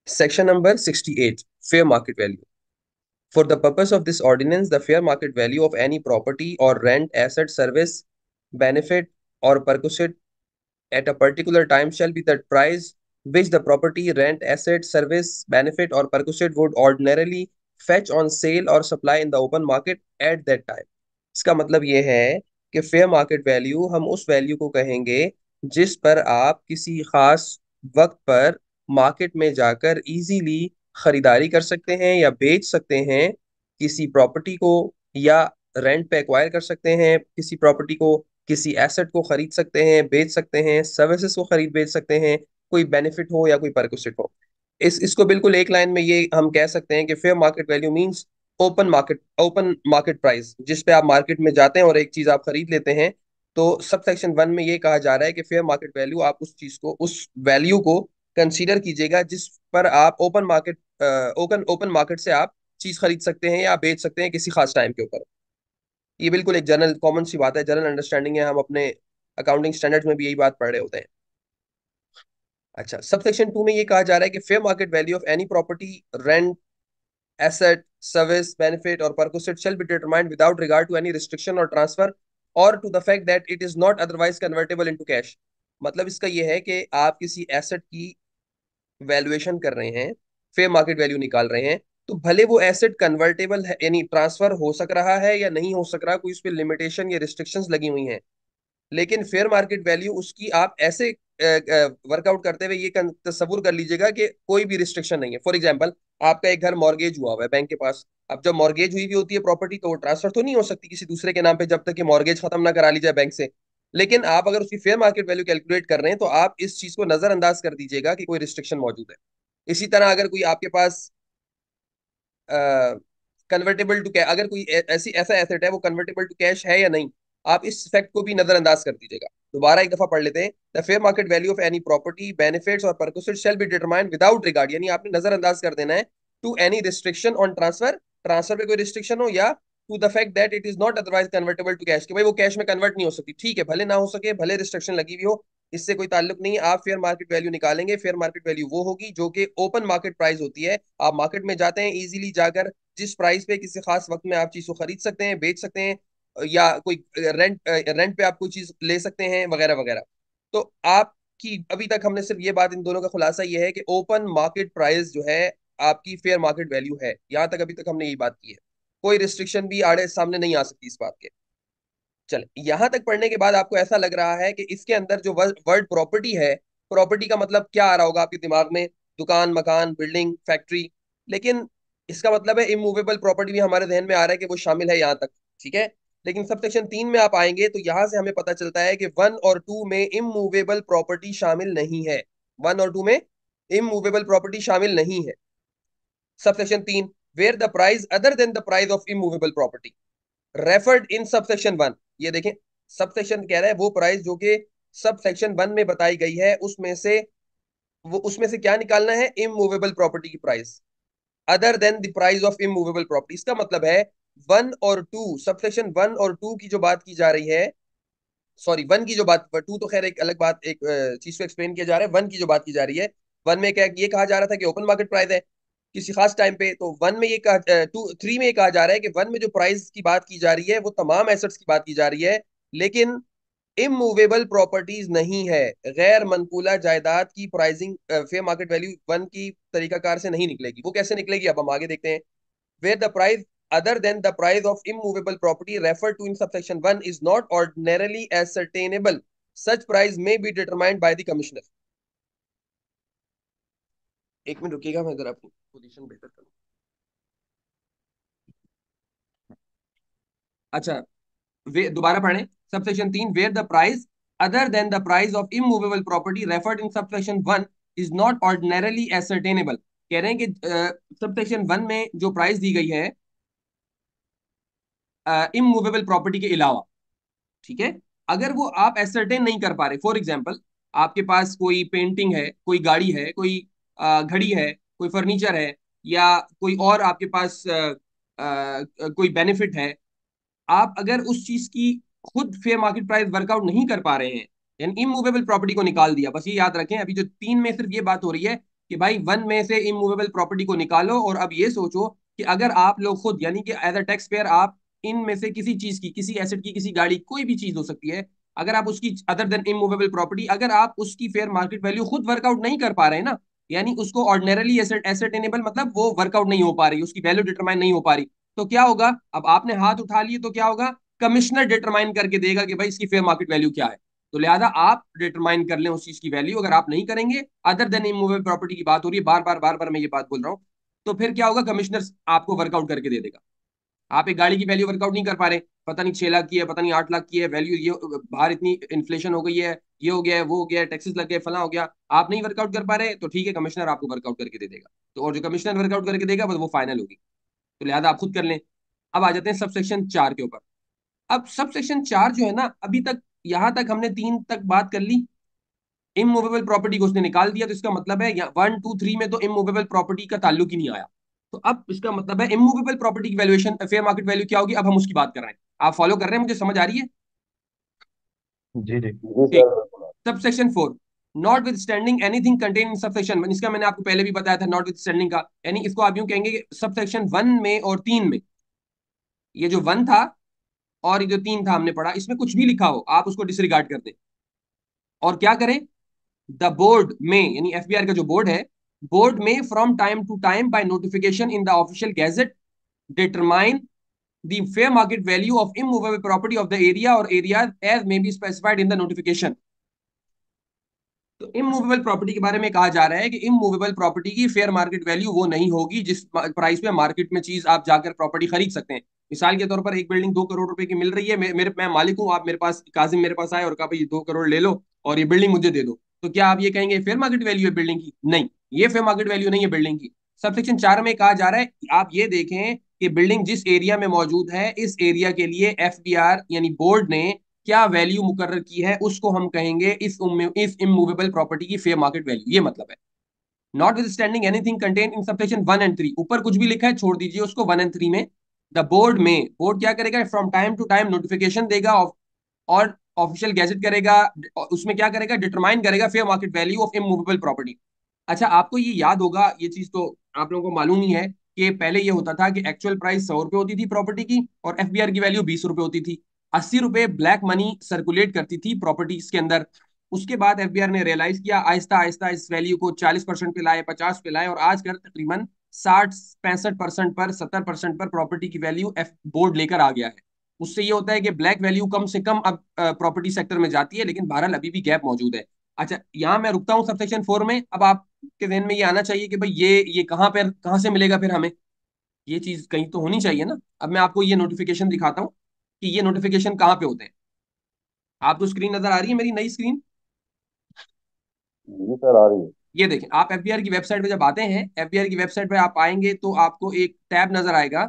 Section number 68, Fair Market Value. For the purpose of this ordinance, the fair market value of any property or rent, asset, service, benefit, or perquisite at a particular time shall be the price which the property, rent, asset, service, benefit, or perquisite would ordinarily fetch on sale or supply in the open market at that time. इसका मतलब ये है कि fair market value हम उस value को कहेंगे जिस पर आप किसी खास वक्त पर मार्केट में जाकर इजीली खरीदारी कर सकते हैं या बेच सकते हैं किसी प्रॉपर्टी को, या रेंट पे एक्वायर कर सकते हैं किसी प्रॉपर्टी को, किसी एसेट को खरीद सकते हैं, बेच सकते हैं, सर्विसेज को खरीद बेच सकते हैं, कोई बेनिफिट हो या कोई परक्विसिट हो। इसको बिल्कुल एक लाइन में ये हम कह सकते हैं कि fair market value means open market price, जिस पे आप मार्केट में जाते हैं और एक चीज आप खरीद लेते हैं। तो सब सेक्शन 1 में ये कहा जा रहा है कि फेयर मार्केट वैल्यू, आप उस चीज को, उस वैल्यू को कंसीडर कीजिएगा जिस पर आप ओपन मार्केट से आप चीज खरीद सकते हैं या बेच सकते हैं किसी खास टाइम के ऊपर। ये बिल्कुल एक जनरल कॉमन सी बात है, जनरल अंडरस्टैंडिंग है, हम अपने अकाउंटिंग स्टैंडर्ड्स में भी यही बात पढ़ रहे होते हैं। अच्छा, सब सेक्शन 2 में ये कहा जा रहा है कि fair market value of any property, rent, asset, service, benefit, or perquisite shall be determined without regard to any restriction or transfer or to the fact that it is not otherwise convertible into cash। मतलब इसका यह है कि आप किसी asset की valuation कर रहे हैं, फेयर मार्केट वैल्यू निकाल रहे हैं, तो भले वो एसेट कन्वर्टेबल है, यानी ट्रांसफर हो सक रहा है या नहीं हो सक रहा, कोई उस पर लिमिटेशन या रिस्ट्रिक्शंस लगी हुई हैं, लेकिन फेयर मार्केट वैल्यू उसकी आप ऐसे वर्कआउट करते हुए ये तस्वुर कर लीजिएगा कि कोई भी रिस्ट्रिक्शन नहीं है। फॉर एग्जांपल, आपका एक घर मॉर्गेज हुआ हुआ है बैंक के पास। अब जब मॉर्गेज हुई भी होती है प्रॉपर्टी, तो वो ट्रांसफर तो नहीं हो सकती किसी दूसरे के नाम पे जब तक कि मॉर्गेज खत्म ना करा ली जाए बैंक से। लेकिन आप अगर उसकी फेयर मार्केट वैल्यू कैलकुलेट कर रहे हैं तो आप इस चीज को नजरअंदाज कर दीजिएगा कि कोई रिस्ट्रिक्शन मौजूद है। इसी तरह अगर कोई आपके पास कन्वर्टेबल टू कैश, अगर कोई ऐसा एसेट है वो कन्वर्टेबल टू कैश है या नहीं, आप इस फैक्ट को भी नजरअंदाज कर दीजिएगा। दोबारा एक दफा पढ़ लेते हैं। The fair market value of any property, benefits और perquisite shall be determined without regard, यानी आपने नजरअंदाज कर देना है to any restriction on transfer, transfer पे कोई रिस्ट्रिक्शन हो, या to the fact that it is not otherwise convertible to cash, कि भाई वो कैश में कन्वर्ट नहीं हो सकती। ठीक है, भले ना हो सके, भले रिस्ट्रिक्शन लगी हुई हो, इससे कोई ताल्लुक नहीं है। आप फेयर मार्केट वैल्यू निकालेंगे, फेयर मार्केट वैल्यू वो होगी जो कि ओपन मार्केट प्राइस होती है। आप मार्केट में जाते हैं इजीली जाकर, जिस प्राइस पे किसी खास वक्त में आप चीज को खरीद सकते हैं, बेच सकते हैं, या कोई रेंट पे आप कोई चीज ले सकते हैं, वगैरह वगैरह। तो आपकी अभी तक हमने सिर्फ ये बात, इन दोनों का खुलासा ये है कि ओपन मार्केट प्राइस जो है आपकी फेयर मार्केट वैल्यू है। यहां तक अभी तक हमने यही बात की है, कोई रिस्ट्रिक्शन भी आड़े सामने नहीं आ सकती इस बात के। चले, यहां तक पढ़ने के बाद आपको ऐसा लग रहा है कि इसके अंदर जो वर्ड प्रॉपर्टी है, प्रॉपर्टी का मतलब क्या आ रहा होगा आपके दिमाग में? दुकान, मकान, बिल्डिंग, फैक्ट्री। लेकिन इसका मतलब है इमूवेबल प्रॉपर्टी भी हमारे ध्यान में आ रहा है कि वो शामिल है यहाँ तक। ठीक है, लेकिन सब सेक्शन 3 में आप आएंगे तो यहां से हमें पता चलता है कि 1 और 2 में इमूवेबल प्रॉपर्टी शामिल नहीं है। 1 और 2 में इमूवेबल प्रॉपर्टी शामिल नहीं है। Sub section 3, where the price other than the price of immovable property referred in sub section 1। ये देखें, सब सेक्शन कह रहा है वो प्राइस जो कि सब सेक्शन 1 में बताई गई है, उसमें से वो, उसमें से क्या निकालना है? इमूवेबल प्रॉपर्टी की price other than the price of immovable property. इसका मतलब है 1 और 2, सब सेक्शन 1 और 2 की जो बात की जा रही है, सॉरी 1 की जो बात, 2 तो खैर एक अलग बात, एक चीज को एक्सप्लेन किया जा रहा है। 1 की जो बात की जा रही है, 1 में क्या ये कहा जा रहा था कि ओपन मार्केट प्राइस है किसी खास टाइम पे, तो 1 में ये कहा, 3 में ये कहा जा रहा है कि 1 में जो प्राइस की बात की जा रही है वो तमाम एसेट्स की बात की जा रही है, लेकिन इमूवेबल प्रॉपर्टीज नहीं है। गैर मनकूला जायदाद की प्राइसिंग फेयर मार्केट वैल्यू 1 की तरीकाकार से नहीं निकलेगी। वो कैसे निकलेगी अब हम आगे देखते हैं। where the price other than the price of immovable property referred to in subsection 1 is not ordinarily ascertainable, such price may be determined by the commissioner। एक मिनट रुकिएगा, मैं जरा अपनी पोजीशन बेहतर करूँ। अच्छा, वे दोबारा पढ़ें। Subsection 3, where the price other than the price of immovable property referred in subsection 1 is not ordinarily ascertainable. कह रहे हैं कि सबसेक्शन 1 में जो प्राइस दी गई है इमूवेबल प्रॉपर्टी के अलावा, ठीक है, अगर वो आप एसरटेन नहीं कर पा रहे, फॉर एग्जाम्पल आपके पास कोई पेंटिंग है, कोई गाड़ी है, कोई घड़ी है, कोई फर्नीचर है, या कोई और आपके पास कोई बेनिफिट है, आप अगर उस चीज की खुद फेयर मार्केट प्राइस वर्कआउट नहीं कर पा रहे हैं, यानी इमूवेबल प्रॉपर्टी को निकाल दिया। बस ये याद रखें, अभी जो 3 में सिर्फ ये बात हो रही है कि भाई वन में से इमूवेबल प्रॉपर्टी को निकालो और अब ये सोचो कि अगर आप लोग खुद यानी कि एज अ टैक्स पेयर आप इनमें से किसी चीज की, किसी एसेट की, किसी गाड़ी, कोई भी चीज हो सकती है, अगर आप उसकी अदर देन इमूवेबल प्रॉपर्टी अगर आप उसकी फेयर मार्केट वैल्यू खुद वर्कआउट नहीं कर पा रहे ना, यानी उसको ऑर्डिनरली एसेट एसेटेनेबल मतलब वो वर्कआउट नहीं हो पा रही, उसकी वैल्यू डिटरमाइन नहीं हो पा रही, तो क्या होगा? अब आपने हाथ उठा लिए तो क्या होगा? कमिश्नर डिटरमाइन करके देगा कि भाई इसकी फेयर मार्केट वैल्यू क्या है। तो लिहाजा आप डिटरमाइन कर लें उस चीज की वैल्यू, अगर आप नहीं करेंगे, अदर देन इमूवेबल प्रॉपर्टी की बात हो रही है, बार बार मैं ये बात बोल रहा हूं, तो फिर क्या होगा? कमिश्नर आपको वर्कआउट करके दे देगा। आप एक गाड़ी की वैल्यू वर्कआउट नहीं कर पा रहे, पता नहीं 6 लाख की है, पता नहीं 8 लाख की है वैल्यू, ये बाहर इतनी इन्फ्लेशन हो गई है, ये हो गया है, वो हो गया है, टैक्सेस लग गए, फला हो गया, आप नहीं वर्कआउट कर पा रहे, तो ठीक है, कमिश्नर आपको वर्कआउट करके दे देगा। तो और जो कमिश्नर वर्कआउट करके देगा बस वो फाइनल होगी। तो लिहाजा आप खुद कर लें। अब आ जाते हैं सब सेक्शन 4 के ऊपर। अब सब सेक्शन 4 जो है ना, अभी तक यहां तक हमने 3 तक बात कर ली, इमूवेबल प्रॉपर्टी को उसने निकाल दिया, तो इसका मतलब है 1 2 3 में तो इमूवेबल प्रॉपर्टी का ताल्लुक ही नहीं आया। तो अब इसका मतलब है इमूवेबल प्रॉपर्टी की वैल्यूएशन, फेयर मार्केट वैल्यू क्या होगी, अब हम उसकी बात कर रहे हैं। आप फॉलो कर रहे हैं? मुझे समझ आ रही है? जी जी। ठीक। Sub section 4, notwithstanding anything contain in sub section 1, इसका मैंने आपको पहले भी बताया था नॉट विद स्टैंडिंग का, यानी इसको आप यूं कहेंगे कि सब सेक्शन 1 में और 3 में, ये जो 1 था और ये जो 3 था हमने पढ़ा, इसमें कुछ भी लिखा हो आप उसको डिसरिगार्ड कर दें। और क्या करें? द बोर्ड में, यानी एफबीआर का जो बोर्ड है, बोर्ड में from time to time by notification in the official gazette determine the fair market value of immovable property of the area और area as may be specified in the notification. तो immovable property के बारे में कहा जा रहा है कि इमूवेबल प्रॉपर्टी की फेयर मार्केट वैल्यू वो नहीं होगी जिस प्राइस पे मार्केट में चीज आप जाकर प्रॉपर्टी खरीद सकते हैं। मिसाल के तौर पर एक बिल्डिंग 2 करोड़ रुपए की मिल रही है, मैं मालिक हूँ, आप मेरे पास, काजिम मेरे पास आए और कहा भाई 2 करोड़ ले लो और ये बिल्डिंग मुझे दे दो, तो क्या आप ये कहेंगे फेयर मार्केट वैल्यू है बिल्डिंग की? नहीं, ये फेयर मार्केट वैल्यू नहीं है बिल्डिंग की। सबसेक्शन 4 में कहा जा रहा है कि आप ये देखें कि बिल्डिंग जिस एरिया में मौजूद है, इस एरिया के लिए एफबीआर यानी बोर्ड ने क्या वैल्यू मुकर्रर की है, उसको हम कहेंगे इस इमूवेबल प्रॉपर्टी की फेयर मार्केट वैल्यू, ये मतलब है। Notwithstanding anything contain in subsection 1 and 3, ऊपर कुछ भी लिखा है छोड़ दीजिए उसको, 1 एंड 3 में द बोर्ड में, बोर्ड क्या करेगा? From time to time notification देगा और ऑफिशियल गैजेट करेगा, उसमें क्या करेगा? डिटरमाइन करेगा fair market value of immovable property. अच्छा, आपको ये याद होगा, ये चीज तो आप लोगों को मालूम ही है कि पहले ये होता था कि एक्चुअल प्राइस 100 रुपए होती थी प्रॉपर्टी की और एफबीआर की वैल्यू 20 रुपए होती थी। 80 रुपए ब्लैक मनी सर्कुलेट करती थी प्रॉपर्टीज के अंदर। उसके बाद एफबीआर ने रियलाइज किया, आहिस्ता आहिस्ता इस वैल्यू को 40% पे लाए, 50 पे लाए, और आज कर तकरीबन 60 65% पर, 70% पर प्रॉपर्टी की वैल्यू एफ बोर्ड लेकर आ गया है। उससे ये होता है कि ब्लैक वैल्यू कम से कम अब प्रॉपर्टी सेक्टर में जाती है, लेकिन बहरहाल अभी भी गैप मौजूद है। अच्छा, यहाँ मैं रुकता हूँ सबसेक्शन 4 में। अब आपके जहन में ये आना चाहिए कि भाई ये कहाँ पर, कहाँ से मिलेगा फिर हमें? ये चीज कहीं तो होनी चाहिए ना। अब मैं आपको ये नोटिफिकेशन दिखाता हूँ कि ये नोटिफिकेशन कहाँ पे होते हैं। आपको स्क्रीन नजर आ रही है मेरी नई स्क्रीन? जी सर, आ रही है। ये देखें, आप एफबीआर की वेबसाइट पे जब आते हैं, एफबीआर की वेबसाइट पे आप आएंगे तो आपको एक टैब नजर आएगा,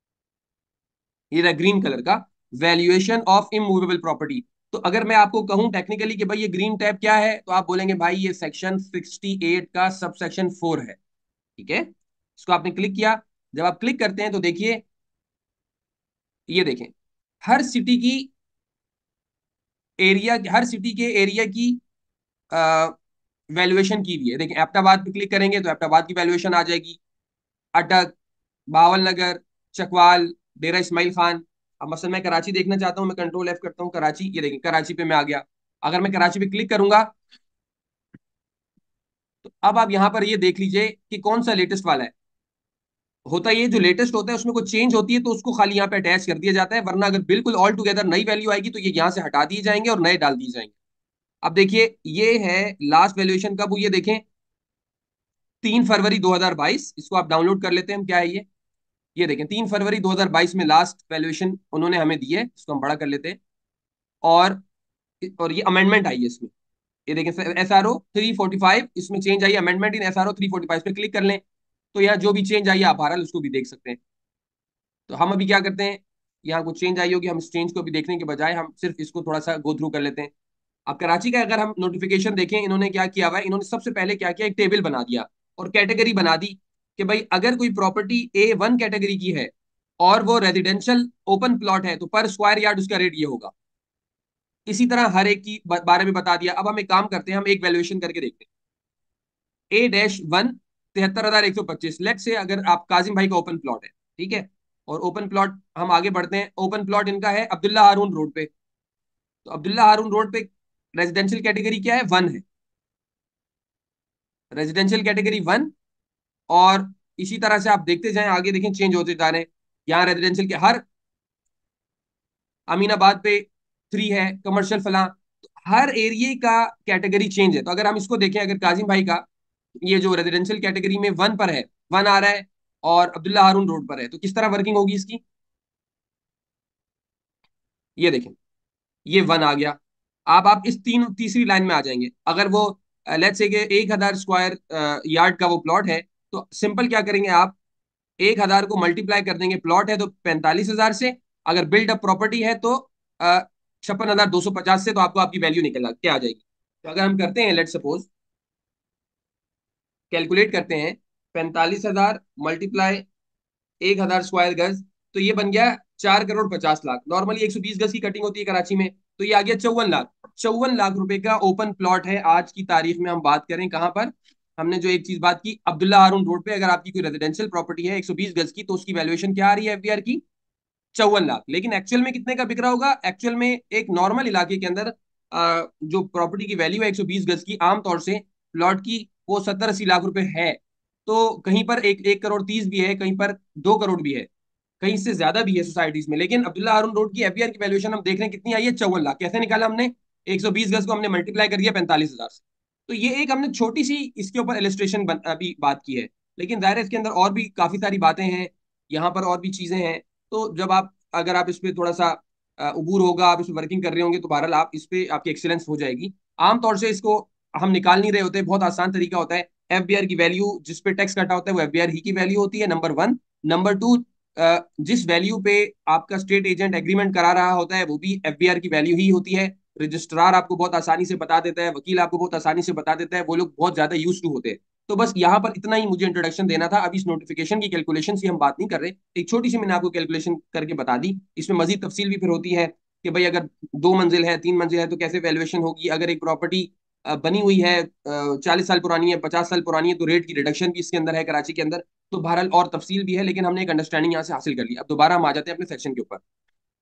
ये ग्रीन कलर का, वैल्यूएशन ऑफ इमूवेबल प्रॉपर्टी। तो अगर मैं आपको कहूं टेक्निकली कि भाई ये ग्रीन टैब क्या है, तो आप बोलेंगे भाई ये सेक्शन 68 का सब सेक्शन 4 है। ठीक है, इसको आपने क्लिक किया। जब आप क्लिक करते हैं तो देखिए, ये देखें, हर सिटी की एरिया, हर सिटी के एरिया की वैल्यूएशन की हुई है। देखिए, एबटाबाद पे क्लिक करेंगे तो एबटाबाद की वैल्यूएशन आ जाएगी, अटक, बावल नगर, चकवाल, डेरा इस्माइल खान। अब मसलन मैं कराची देखना चाहता हूँ, मैं कंट्रोल एफ करता हूँ कराची, ये देखिए कराची पे मैं आ गया। अगर मैं कराची पे क्लिक करूंगा तो अब आप यहाँ पर ये देख लीजिए कि कौन सा लेटेस्ट वाला है। होता ये, जो लेटेस्ट होता है उसमें कोई चेंज होती है तो उसको खाली यहाँ पे अटैच कर दिया जाता है, वरना अगर बिल्कुल ऑल टुगेदर नई वैल्यू आएगी तो ये यहाँ से हटा दिए जाएंगे और नए डाल दिए जाएंगे। अब देखिए, ये है लास्ट वैल्यूएशन कब हुई है, देखें 3 फरवरी 2022। इसको आप डाउनलोड कर लेते हैं, हम क्या है ये देखें 3 फरवरी 2022 में लास्ट वैल्यूएशन उन्होंने हमें दी है, इसको हम बड़ा कर लेते हैं। और ये अमेंडमेंट आई है इसमें, ये देखें SRO 345, इसमें चेंज आई, अमेंडमेंट इन SRO 345 पे क्लिक कर लें तो यहाँ जो भी चेंज आई है आप बहरहाल उसको भी देख सकते हैं। तो हम अभी क्या करते हैं, यहाँ कुछ चेंज आई होगी, हम इस चेंज को भी देखने के बजाय हम सिर्फ इसको थोड़ा सा गो थ्रू कर लेते हैं। अब कराची का अगर हम नोटिफिकेशन देखें, इन्होंने क्या किया हुआ है, इन्होंने सबसे पहले क्या किया, एक टेबल बना दिया और कैटेगरी बना दी कि भाई अगर कोई प्रॉपर्टी A1 कैटेगरी की है और वो रेजिडेंशियल ओपन प्लॉट है तो पर स्क्वायर यार्ड उसका रेट ये होगा। इसी तरह हर एक की बारे में बता दिया। अब हम एक काम करते हैं, हम एक वैल्यूएशन करके देखते हैं। A-1 73,125, लेट से अगर आप काजिम भाई का ओपन प्लॉट है, ठीक है, और ओपन प्लॉट हम आगे बढ़ते हैं, ओपन प्लॉट इनका है अब्दुल्ला हारून रोड पे। तो अब्दुल्ला हारून रोड पे रेजिडेंशियल कैटेगरी क्या है, 1 है, रेजिडेंशियल कैटेगरी 1। और इसी तरह से आप देखते जाएं, आगे देखें चेंज होते जा रहे हैं। यहाँ रेजिडेंशियल के हर, अमीनाबाद पे 3 है, कमर्शियल फला, तो हर एरिया का कैटेगरी चेंज है। तो अगर हम इसको देखें, अगर काजिम भाई का ये जो रेजिडेंशियल कैटेगरी में 1 पर है, 1 आ रहा है, और अब्दुल्ला हारून रोड पर है, तो किस तरह वर्किंग होगी इसकी, ये देखें, ये 1 आ गया। आप इस तीसरी लाइन में आ जाएंगे। अगर वो लेट्स से कि 1,000 स्क्वायर यार्ड का वो प्लॉट है, तो सिंपल क्या करेंगे आप, 1,000 को मल्टीप्लाई कर देंगे, प्लॉट है तो 45,000 से, अगर बिल्ड अप प्रॉपर्टी है तो 56,250 से, तो आपको आपकी वैल्यू निकल के आ जाएगी। तो अगर हम करते हैं, लेट सपोज कैलकुलेट करते हैं, 45,000 मल्टीप्लाई 1,000 स्क्वायर गज, तो ये बन गया 4,50,00,000। नॉर्मली 120 गज की कटिंग होती है कराची में, तो ये आ गया 54 लाख। 54 लाख रुपए का ओपन प्लॉट है आज की तारीख में। हम बात करें कहां पर, हमने जो एक चीज बात की, अब्दुल्ला हारून रोड पे अगर आपकी कोई रेजिडेंशियल प्रॉपर्टी है 120 गज की, तो उसकी वैल्यूएशन क्या आ रही है एफबीआर की, 54 लाख। लेकिन एक्चुअल में कितने का बिक रहा होगा, एक्चुअल में एक नॉर्मल इलाके के अंदर जो प्रॉपर्टी की वैल्यू है 120 गज की, आमतौर से प्लॉट की, वो 70-80 लाख रुपए है। तो कहीं पर 1 करोड़ 30 भी है, कहीं पर 2 करोड़ भी है, कहीं से ज्यादा भी है सोसाइटीज में। लेकिन अब्दुल्ला हारून रोड की एफबीआर की वैल्यूएशन हम देख रहे हैं कितनी आई है, 54 लाख। कैसे निकाला हमने, 120 गज को हमने मल्टीप्लाई कर दिया 45,000 से। तो ये एक हमने छोटी सी इसके ऊपर इलिस्ट्रेशन अभी बात की है, लेकिन जाहिर है इसके अंदर और भी काफी सारी बातें हैं, यहाँ पर और भी चीजें हैं। तो जब आप, अगर आप इस पे थोड़ा सा उबूर होगा, आप इस पे वर्किंग कर रहे होंगे, तो बहरहाल आप इस पे आपकी एक्सीलेंस हो जाएगी। आमतौर से इसको हम निकाल नहीं रहे होते, बहुत आसान तरीका होता है। एफबीआर की वैल्यू जिस पे टैक्स कटा होता है वो एफबीआर ही की वैल्यू होती है, नंबर 1। नंबर 2, जिस वैल्यू पे आपका स्टेट एजेंट एग्रीमेंट करा रहा होता है वो भी एफबीआर की वैल्यू ही होती है। रजिस्ट्रार आपको बहुत आसानी से बता देता है, वकील आपको बहुत आसानी से बता देता है, वो लोग बहुत ज्यादा यूज टू होते हैं। तो बस यहाँ पर इतना ही मुझे इंट्रोडक्शन देना था। अभी इस नोटिफिकेशन की कैलकुलेशन की हम बात नहीं कर रहे, एक छोटी सी मैंने आपको कैलकुलेशन करके बता दी। इसमें मजीद तफसील भी फिर होती है कि भाई अगर 2 मंजिल है, 3 मंजिल है, तो कैसे वैल्यूएशन होगी। अगर एक प्रॉपर्टी बनी हुई है, 40 साल पुरानी है, 50 साल पुरानी है, तो रेट की रिडक्शन भी इसके अंदर है कराची के अंदर। तो बहरहाल और तफसील भी है, लेकिन हमने एक अंडरस्टैंडिंग यहाँ से हासिल कर ली। अब दोबारा हम आ जाते हैं अपने सेक्शन के ऊपर।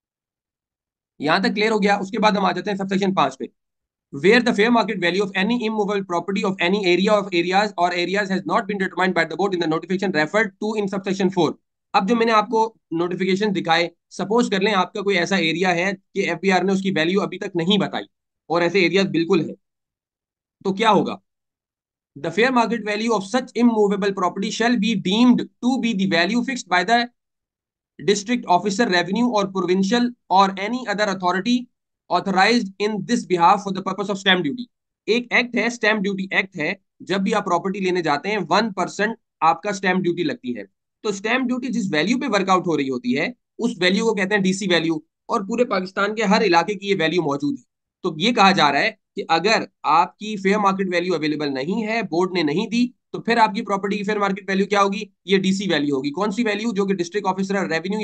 यहाँ तक क्लियर हो गया। उसके बाद हम आ जाते हैं सब सेक्शन 5 पे। Where the fair market value of any immovable property of any area of areas or areas has not been determined by the board in the notification referred to in subsection 4। अब जो मैंने आपको notification दिखाए, suppose कर लें आपका कोई ऐसा एरिया है कि एफबीआर ने उसकी वैल्यू अभी तक नहीं बताई, और ऐसे एरियाज बिल्कुल है, तो क्या होगा, the fair market value of such immovable property shall be deemed to be the value fixed by the district officer revenue or provincial or any other authority authorized in this behalf for the purpose of stamp duty। एक act है, stamp duty act है। जब भी आप property लेने जाते हैं 1% आपका स्टैम्प ड्यूटी लगती है। तो स्टैम्प ड्यूटी जिस वैल्यू पे वर्कआउट हो रही होती है, उस वैल्यू को कहते हैं डीसी वैल्यू। और पूरे पाकिस्तान के हर इलाके की ये वैल्यू मौजूद है। तो ये कहा जा रहा है कि अगर आपकी फेयर मार्केट वैल्यू अवेलेबल नहीं है, बोर्ड ने नहीं दी, तो फिर आपकी प्रॉपर्टी की फेयर मार्केट वैल्यू क्या होगी, ये डीसी वैल्यू होगी। कौन सी वैल्यू, जो कि डिस्ट्रिक्ट ऑफिसर रेवेन्यू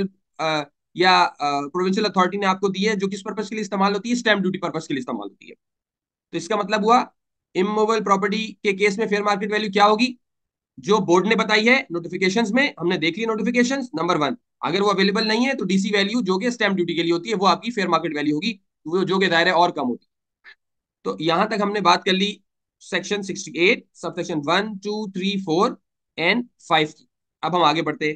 या प्रोविंशियल अथॉरिटी ने आपको दी है, जो किस पर्पज के लिए इस्तेमाल होती है, स्टैम्प ड्यूटी पर्पज के लिए इस्तेमाल होती है। तो इसका मतलब हुआ, इमूवेबल प्रॉपर्टी के केस में फेयर मार्केट वैल्यू क्या होगी, जो बोर्ड ने बताई है नोटिफिकेशंस में, हमने देख ली नोटिफिकेशंस, नंबर 1। अगर वो अवेलेबल नहीं है तो डीसी वैल्यू जो कि स्टैम्प ड्यूटी के लिए होती है, वो आपकी फेयर मार्केट वैल्यू होगी, वो जो कि दायरे और कम होती है। तो यहां तक हमने बात कर ली सेक्शन 68 सब सेक्शन 1, 2, 3, 4 एंड 5 की। अब हम आगे बढ़ते हैं,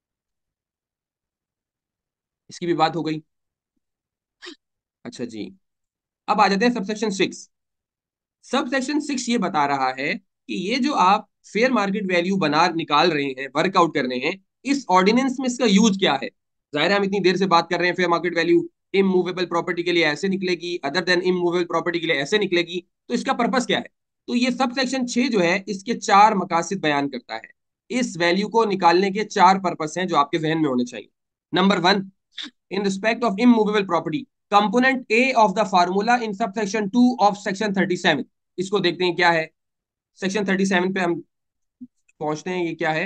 इसकी भी बात हो गई। अच्छा जी, अब आ जाते हैं सब सेक्शन 6। सब सेक्शन 6 ये बता रहा है कि ये जो आप फेयर मार्केट वैल्यू बना निकाल रहे हैं, वर्कआउट कर रहे हैं, इस ऑर्डिनेंस में इसका यूज क्या है। जाहिर है हम इतनी देर से बात कर रहे हैं fair market value immovable property के लिए ऐसे निकलेगी, अदर देन इमूवेबल प्रॉपर्टी के लिए ऐसे निकलेगी, तो इसका पर्पस क्या है। तो ये सब सेक्शन 6 जो है, इसके 4 मकासद बयान करता है। इस वैल्यू को निकालने के 4 पर्पस हैं जो आपके जहन में होने चाहिए। Number 1, in respect of immovable property, component A of the formula in subsection 2 of section 37। इसको देखते हैं क्या है, सेक्शन 37 पे हम पहुंचते हैं, ये क्या है।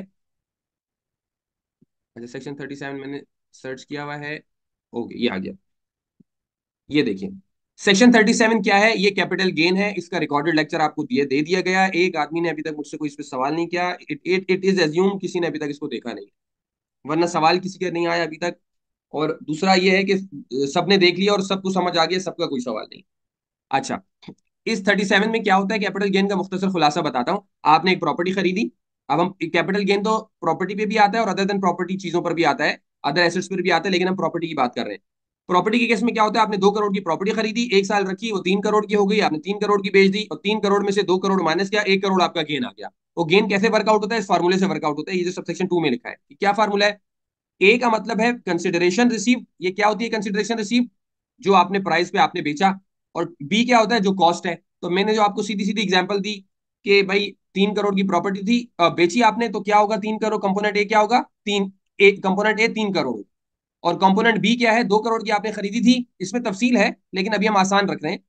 अच्छा, सेक्शन 37 मैंने सर्च किया हुआ है, ओके ये आ गया। ये देखिए, सेक्शन 37 क्या है? ये कैपिटल गेन है। इसका रिकॉर्डेड लेक्चर आपको दे दिया गया। एक आदमी ने अभी तक मुझसे कोई इस पे सवाल नहीं किया। इट इज एज्यूम किसी ने अभी तक इसको देखा नहीं, वरना सवाल किसी का नहीं आया अभी तक। और दूसरा ये है कि सबने देख लिया और सबको समझ आ गया, सबका कोई सवाल नहीं। अच्छा, इस 37 में क्या होता है? कैपिटल गेन का मुख्तसर खुलासा बताता हूँ। आपने एक प्रॉपर्टी खरीदी। अब हम कैपिटल गेन तो प्रॉपर्टी पे भी आता है और अदर देन प्रॉपर्टी चीजों पर भी आता है, अदर एसेट्स पर भी आता है, लेकिन हम प्रॉपर्टी की बात कर रहे हैं। प्रॉपर्टी के केस में क्या होता है? आपने 2 करोड़ की प्रॉपर्टी खरीदी, 1 साल रखी, वो 3 करोड़ की हो गई, आपने 3 करोड़ की बेच दी और 3 करोड़ में से 2 करोड़ माइनस किया, 1 करोड़ आपका गेन आ गया। वो गेन कैसे वर्कआउट होता है? इस फार्मूले से वर्कआउट होता है। ये जो सबसेक्शन 2 में लिखा है, क्या फार्मूला है? ए का मतलब है कंसिडरेशन रिसीव। ये क्या होती है कंसिडरेशन रिसीव? जो आपने प्राइस पे आपने बेचा। और बी क्या होता है? जो कॉस्ट है। तो मैंने जो आपको सीधी सीधी एग्जांपल दी कि भाई 3 करोड़ की प्रॉपर्टी थी, बेची आपने, तो क्या होगा? 3 करोड़ कंपोनेंट ए क्या होगा? तीन। A component A 3 crore. और कंपोनेंट बी क्या है? 2 करोड़ की आपने खरीदी थी। इसमें तफसील है लेकिन अभी हम आसान रख रहे हैं।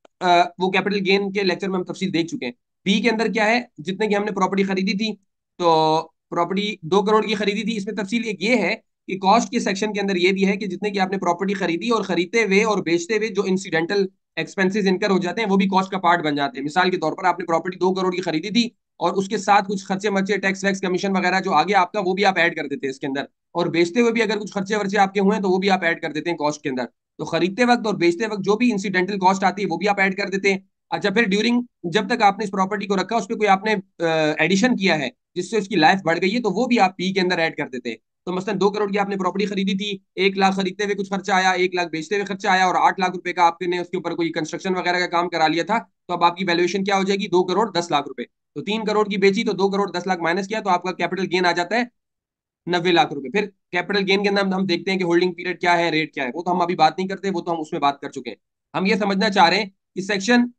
वो कैपिटल गेन के लेक्चर में हम तफसील देख चुके हैं। बी के अंदर क्या है? जितने की हमने प्रॉपर्टी खरीदी थी, तो प्रॉपर्टी 2 करोड़ की खरीदी थी। इसमें तफसील एक ये है कि कॉस्ट के सेक्शन के अंदर ये भी है कि जितने की आपने प्रॉपर्टी खरीदी और खरीदते हुए और बेचते हुए जो इंसिडेंटल एक्सपेंसेस इनकर हो जाते हैं वो भी कॉस्ट का पार्ट बन जाते हैं। मिसाल के तौर पर आपने प्रॉपर्टी 2 करोड़ की खरीदी थी और उसके साथ कुछ खर्चे मर्चे, टैक्स वैक्स, कमीशन वगैरह जो आगे आपका, वो भी आप ऐड कर देते हैं इसके अंदर। और बेचते हुए भी अगर कुछ खर्चे वर्चे आपके हुए हैं तो वो भी आप ऐड कर देते हैं कॉस्ट के अंदर। तो खरीदते वक्त और बेचते वक्त जो भी इंसिडेंटल कॉस्ट आती है वो भी आप ऐड कर देते हैं। अच्छा, फिर ड्यूरिंग जब तक आपने इस प्रॉपर्टी को रखा उस पर कोई आपने एडिशन किया है जिससे उसकी लाइफ बढ़ गई है, तो वो भी आप पी के अंदर ऐड कर देते हैं। तो मसलन 2 करोड़ की आपने प्रॉपर्टी खरीदी थी, 1 लाख खरीदते हुए कुछ खर्चा आया, 1 लाख बेचते हुए खर्चा आया और 8 लाख रुपए का आपने उसके ऊपर कोई कंस्ट्रक्शन वगैरह का काम करा लिया था, तो अब आपकी वैल्यूएशन क्या हो जाएगी? 2 करोड़ 10 लाख रुपए। तो 3 करोड़ की बेची तो 2 करोड़ 10 लाख माइनस किया तो आपका कैपिटल गेन आ जाता है 90 लाख रुपए। फिर कैपिटल गेन के अंदर हम देखते हैं कि होल्डिंग पीरियड क्या है, रेट क्या है, वो तो हम अभी बात नहीं करते, वो तो हम उसमें बात कर चुके हैं। हम ये समझना चाह रहे हैं कि सेक्शन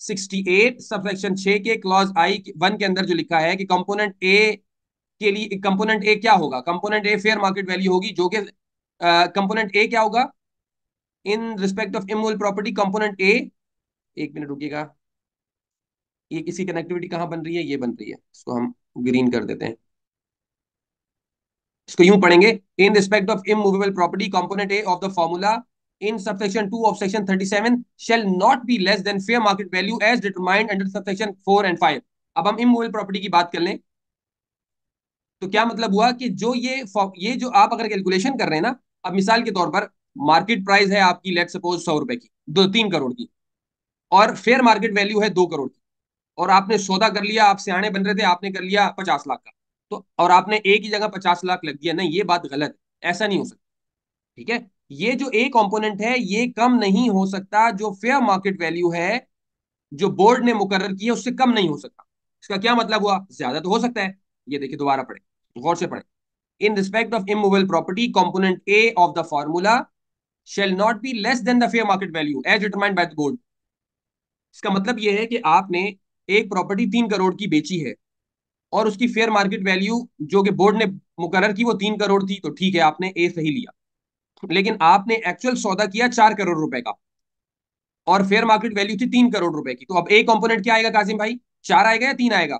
68 सब सेक्शन 6 के क्लॉज आई 1 के अंदर जो लिखा है कि कंपोनेंट ए के लिए, कंपोनेंट ए क्या होगा? Component A fair market value होगी, जो कि कंपोनेंट ए क्या होगा in respect of immovable property? Component A, एक मिनट रुकिएगा, ये किसी कनेक्टिविटी कहाँ बन रही है? ये बन रही है, इसको हम ग्रीन कर देते हैं। इसको यूं पढ़ेंगे, in respect of immovable property component A of the formula in subsection 2 of section 37 shall not be less than fair market value as determined under subsection 4 and 5। अब हम इमूवेबल प्रॉपर्टी की बात कर लें तो क्या मतलब हुआ कि जो ये जो आप अगर कैलकुलेशन कर रहे हैं ना, अब मिसाल के तौर पर मार्केट प्राइस है आपकी, लेट सपोज 100 रुपए की, 2-3 करोड़ की, और फेयर मार्केट वैल्यू है 2 करोड़ की, और आपने सौदा कर लिया, आप सियाने बन रहे थे, आपने कर लिया 50 लाख का, तो और आपने एक ही जगह 50 लाख लग दिया, नहीं, ये बात गलत है, ऐसा नहीं हो सकता। ठीक है, ये जो ए कंपोनेंट है ये कम नहीं हो सकता, जो फेयर मार्केट वैल्यू है जो बोर्ड ने मुकर्रर की है उससे कम नहीं हो सकता। इसका क्या मतलब हुआ? ज्यादा तो हो सकता है। ये देखिए, दोबारा पढ़े, गौर से पढ़े। In respect of immovable property component A of the formula shall not be less than the fair market value as determined by the board. इसका मतलब यह है कि आपने एक प्रॉपर्टी 3 करोड़ की बेची है और उसकी फेयर मार्केट वैल्यू जो कि बोर्ड ने मुकर्रर की वो 3 करोड़ थी, तो ठीक है, आपने ए सही लिया। लेकिन आपने एक्चुअल सौदा किया 4 करोड़ रुपए का और फेयर मार्केट वैल्यू थी 3 करोड़ रुपए की, तो अब ए कंपोनेंट क्या आएगा कासिम भाई? 4 आएगा या 3 आएगा?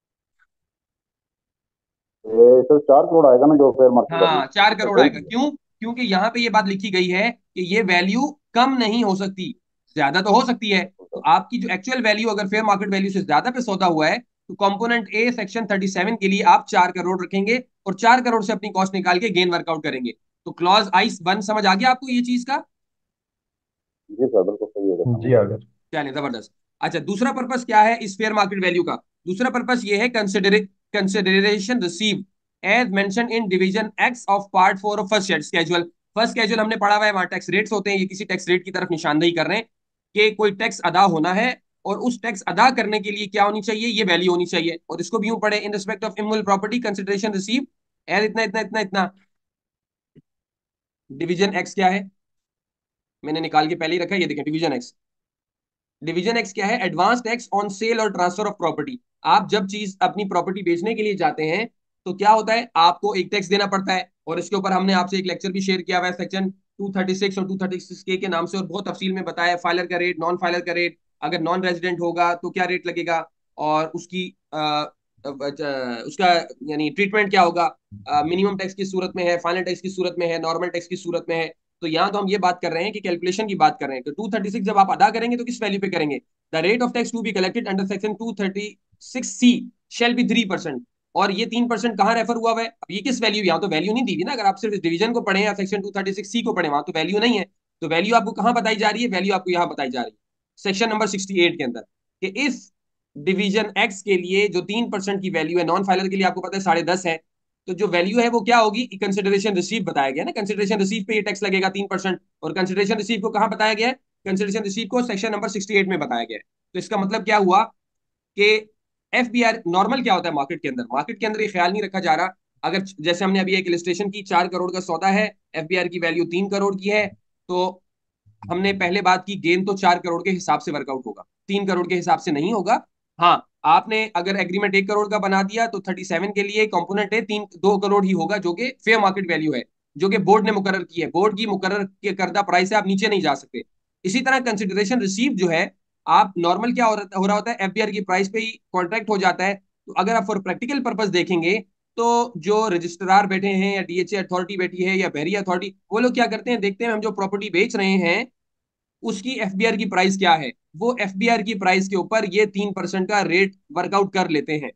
ये तो 4 करोड़ आएगा ना, जो फेयर मार्केट वैल्यू। हाँ, 4 करोड़ सही आएगा। है। क्यों? क्योंकि यहां पे ये बात लिखी गई है कि ये वैल्यू कम नहीं हो सकती, ज्यादा तो हो सकती है। तो आपकी जो एक्चुअल वैल्यू अगर फेयर मार्केट वैल्यू से ज्यादा पे सौदा हुआ है, तो कंपोनेंट ए सेक्शन 37 के लिए आप 4 करोड़ रखेंगे और 4 करोड़ से अपनी कॉस्ट निकाल के गेन वर्कआउट करेंगे। तो क्लॉज आई 1 समझ आ गया आपको ये चीज का? जी सर, बिल्कुल सही होगा, समझ जी गया। अगर चलिए, जबरदस्त। अच्छा, दूसरा पर्पस क्या है इस फेयर मार्केट वैल्यू का? दूसरा पर्पस ये है consideration receive as mention in division X of part 4 of first schedule. First schedule हमने पढ़ा हुआ है, वहां टैक्स रेट्स होते हैं, ये किसी टैक्स रेट की तरफ निशानदेही कर रहे हैं कि कोई टैक्स अदा होना है और उस टैक्स अदा करने के लिए क्या होनी चाहिए? ये वैल्यू होनी चाहिए। और इसको भी यूं पढ़े, in respect of immovable property consideration receive as इतना इतना इतना इतना। डिवीजन एक्स क्या है? मैंने निकाल के पहले ही रखा है, ये देखें, डिवीजन एक्स। डिवीजन एक्स क्या है? एडवांस टैक्स ऑन सेल और ट्रांसफर ऑफ प्रॉपर्टी। आप जब चीज अपनी प्रॉपर्टी बेचने के लिए जाते हैं तो क्या होता है? आपको एक टैक्स देना पड़ता है, और इसके ऊपर हमने आपसे एक लेक्चर भी शेयर किया हुआ है, सेक्शन 236 और 236 के नाम से, और बहुत तफसील में बताया है फाइलर का रेट, नॉन फाइलर का रेट, अगर नॉन रेजिडेंट होगा तो क्या रेट लगेगा, और उसकी उसका यानी ट्रीटमेंट क्या होगा, मिनिमम टैक्स की सूरत में है, फाइनल टैक्स की सूरत में है, नॉर्मल टैक्स की सूरत में है। तो यहाँ तो हम ये बात कर रहे हैं कि कैलकुलेशन की बात कर रहे हैं, तो 236 जब आप अदा करेंगे तो किस वैल्यू पे करेंगे? The rate of tax to be collected under section 236C shall be 3%। और ये 3% कहाँ रेफर हुआ है? अब ये किस वैल्यू, यहाँ तो वैल्यू नहीं दी हुई ना, अगर आप सिर्फ डिवीजन को पढ़े या सेक्शन 236C को पढ़े, वहां तो वैल्यू नहीं है। तो वैल्यू आपको कहाँ बताई जा रही है? वैल्यू आपको यहाँ बताई जा रही है सेक्शन नंबर 68 के अंदर, कि इस डिवीजन एक्स के लिए जो 3% की वैल्यू है, नॉन फाइलर के लिए आपको पता है 10.5 है, तो जो वैल्यू है वो क्या होगी? कंसिडरेशन रिसीव बताया गया ना, कंसिडरेशन रिसीव पे ये टैक्स लगेगा 3%। और कंसिडरेशन रिसीव को कहाँ बताया गया है? कंसिडरेशन रिसीव को सेक्शन नंबर 68 में बताया गया है। तो इसका मतलब क्या हुआ कि एफबीआर नॉर्मल क्या होता है मार्केट के अंदर? मार्केट के अंदर ये ख्याल नहीं रखा जा रहा, अगर जैसे हमने अभी एक इलिस्ट्रेशन की, 4 करोड़ का सौदा है, एफबीआर की वैल्यू 3 करोड़ की है, तो हमने पहले बात की गेन तो 4 करोड़ के हिसाब से वर्कआउट होगा, 3 करोड़ के हिसाब से नहीं होगा। हाँ, आपने अगर एग्रीमेंट 1 करोड़ का बना दिया तो 37 के लिए कंपोनेंट है 2 करोड़ ही होगा, जो कि फेयर मार्केट वैल्यू है, जो कि बोर्ड ने मुकर्रर की है। बोर्ड की मुकर्रर के करदा प्राइस है, आप नीचे नहीं जा सकते। इसी तरह कंसिडरेशन रिसीव जो है, आप नॉर्मल क्या हो रहा होता है, एफबीआर की प्राइस पे ही कॉन्ट्रैक्ट हो जाता है। तो अगर आप फॉर प्रैक्टिकल पर्पज देखेंगे, तो जो रजिस्ट्रार बैठे हैं या डीएचए अथॉरिटी बैठी है या बहरी अथॉरिटी, वो लोग क्या करते हैं, देखते हैं हम जो प्रॉपर्टी बेच रहे हैं उसकी एफबीआर की प्राइस क्या है, वो एफबीआर की प्राइस के ऊपर ये 3% का रेट वर्कआउट कर लेते हैं।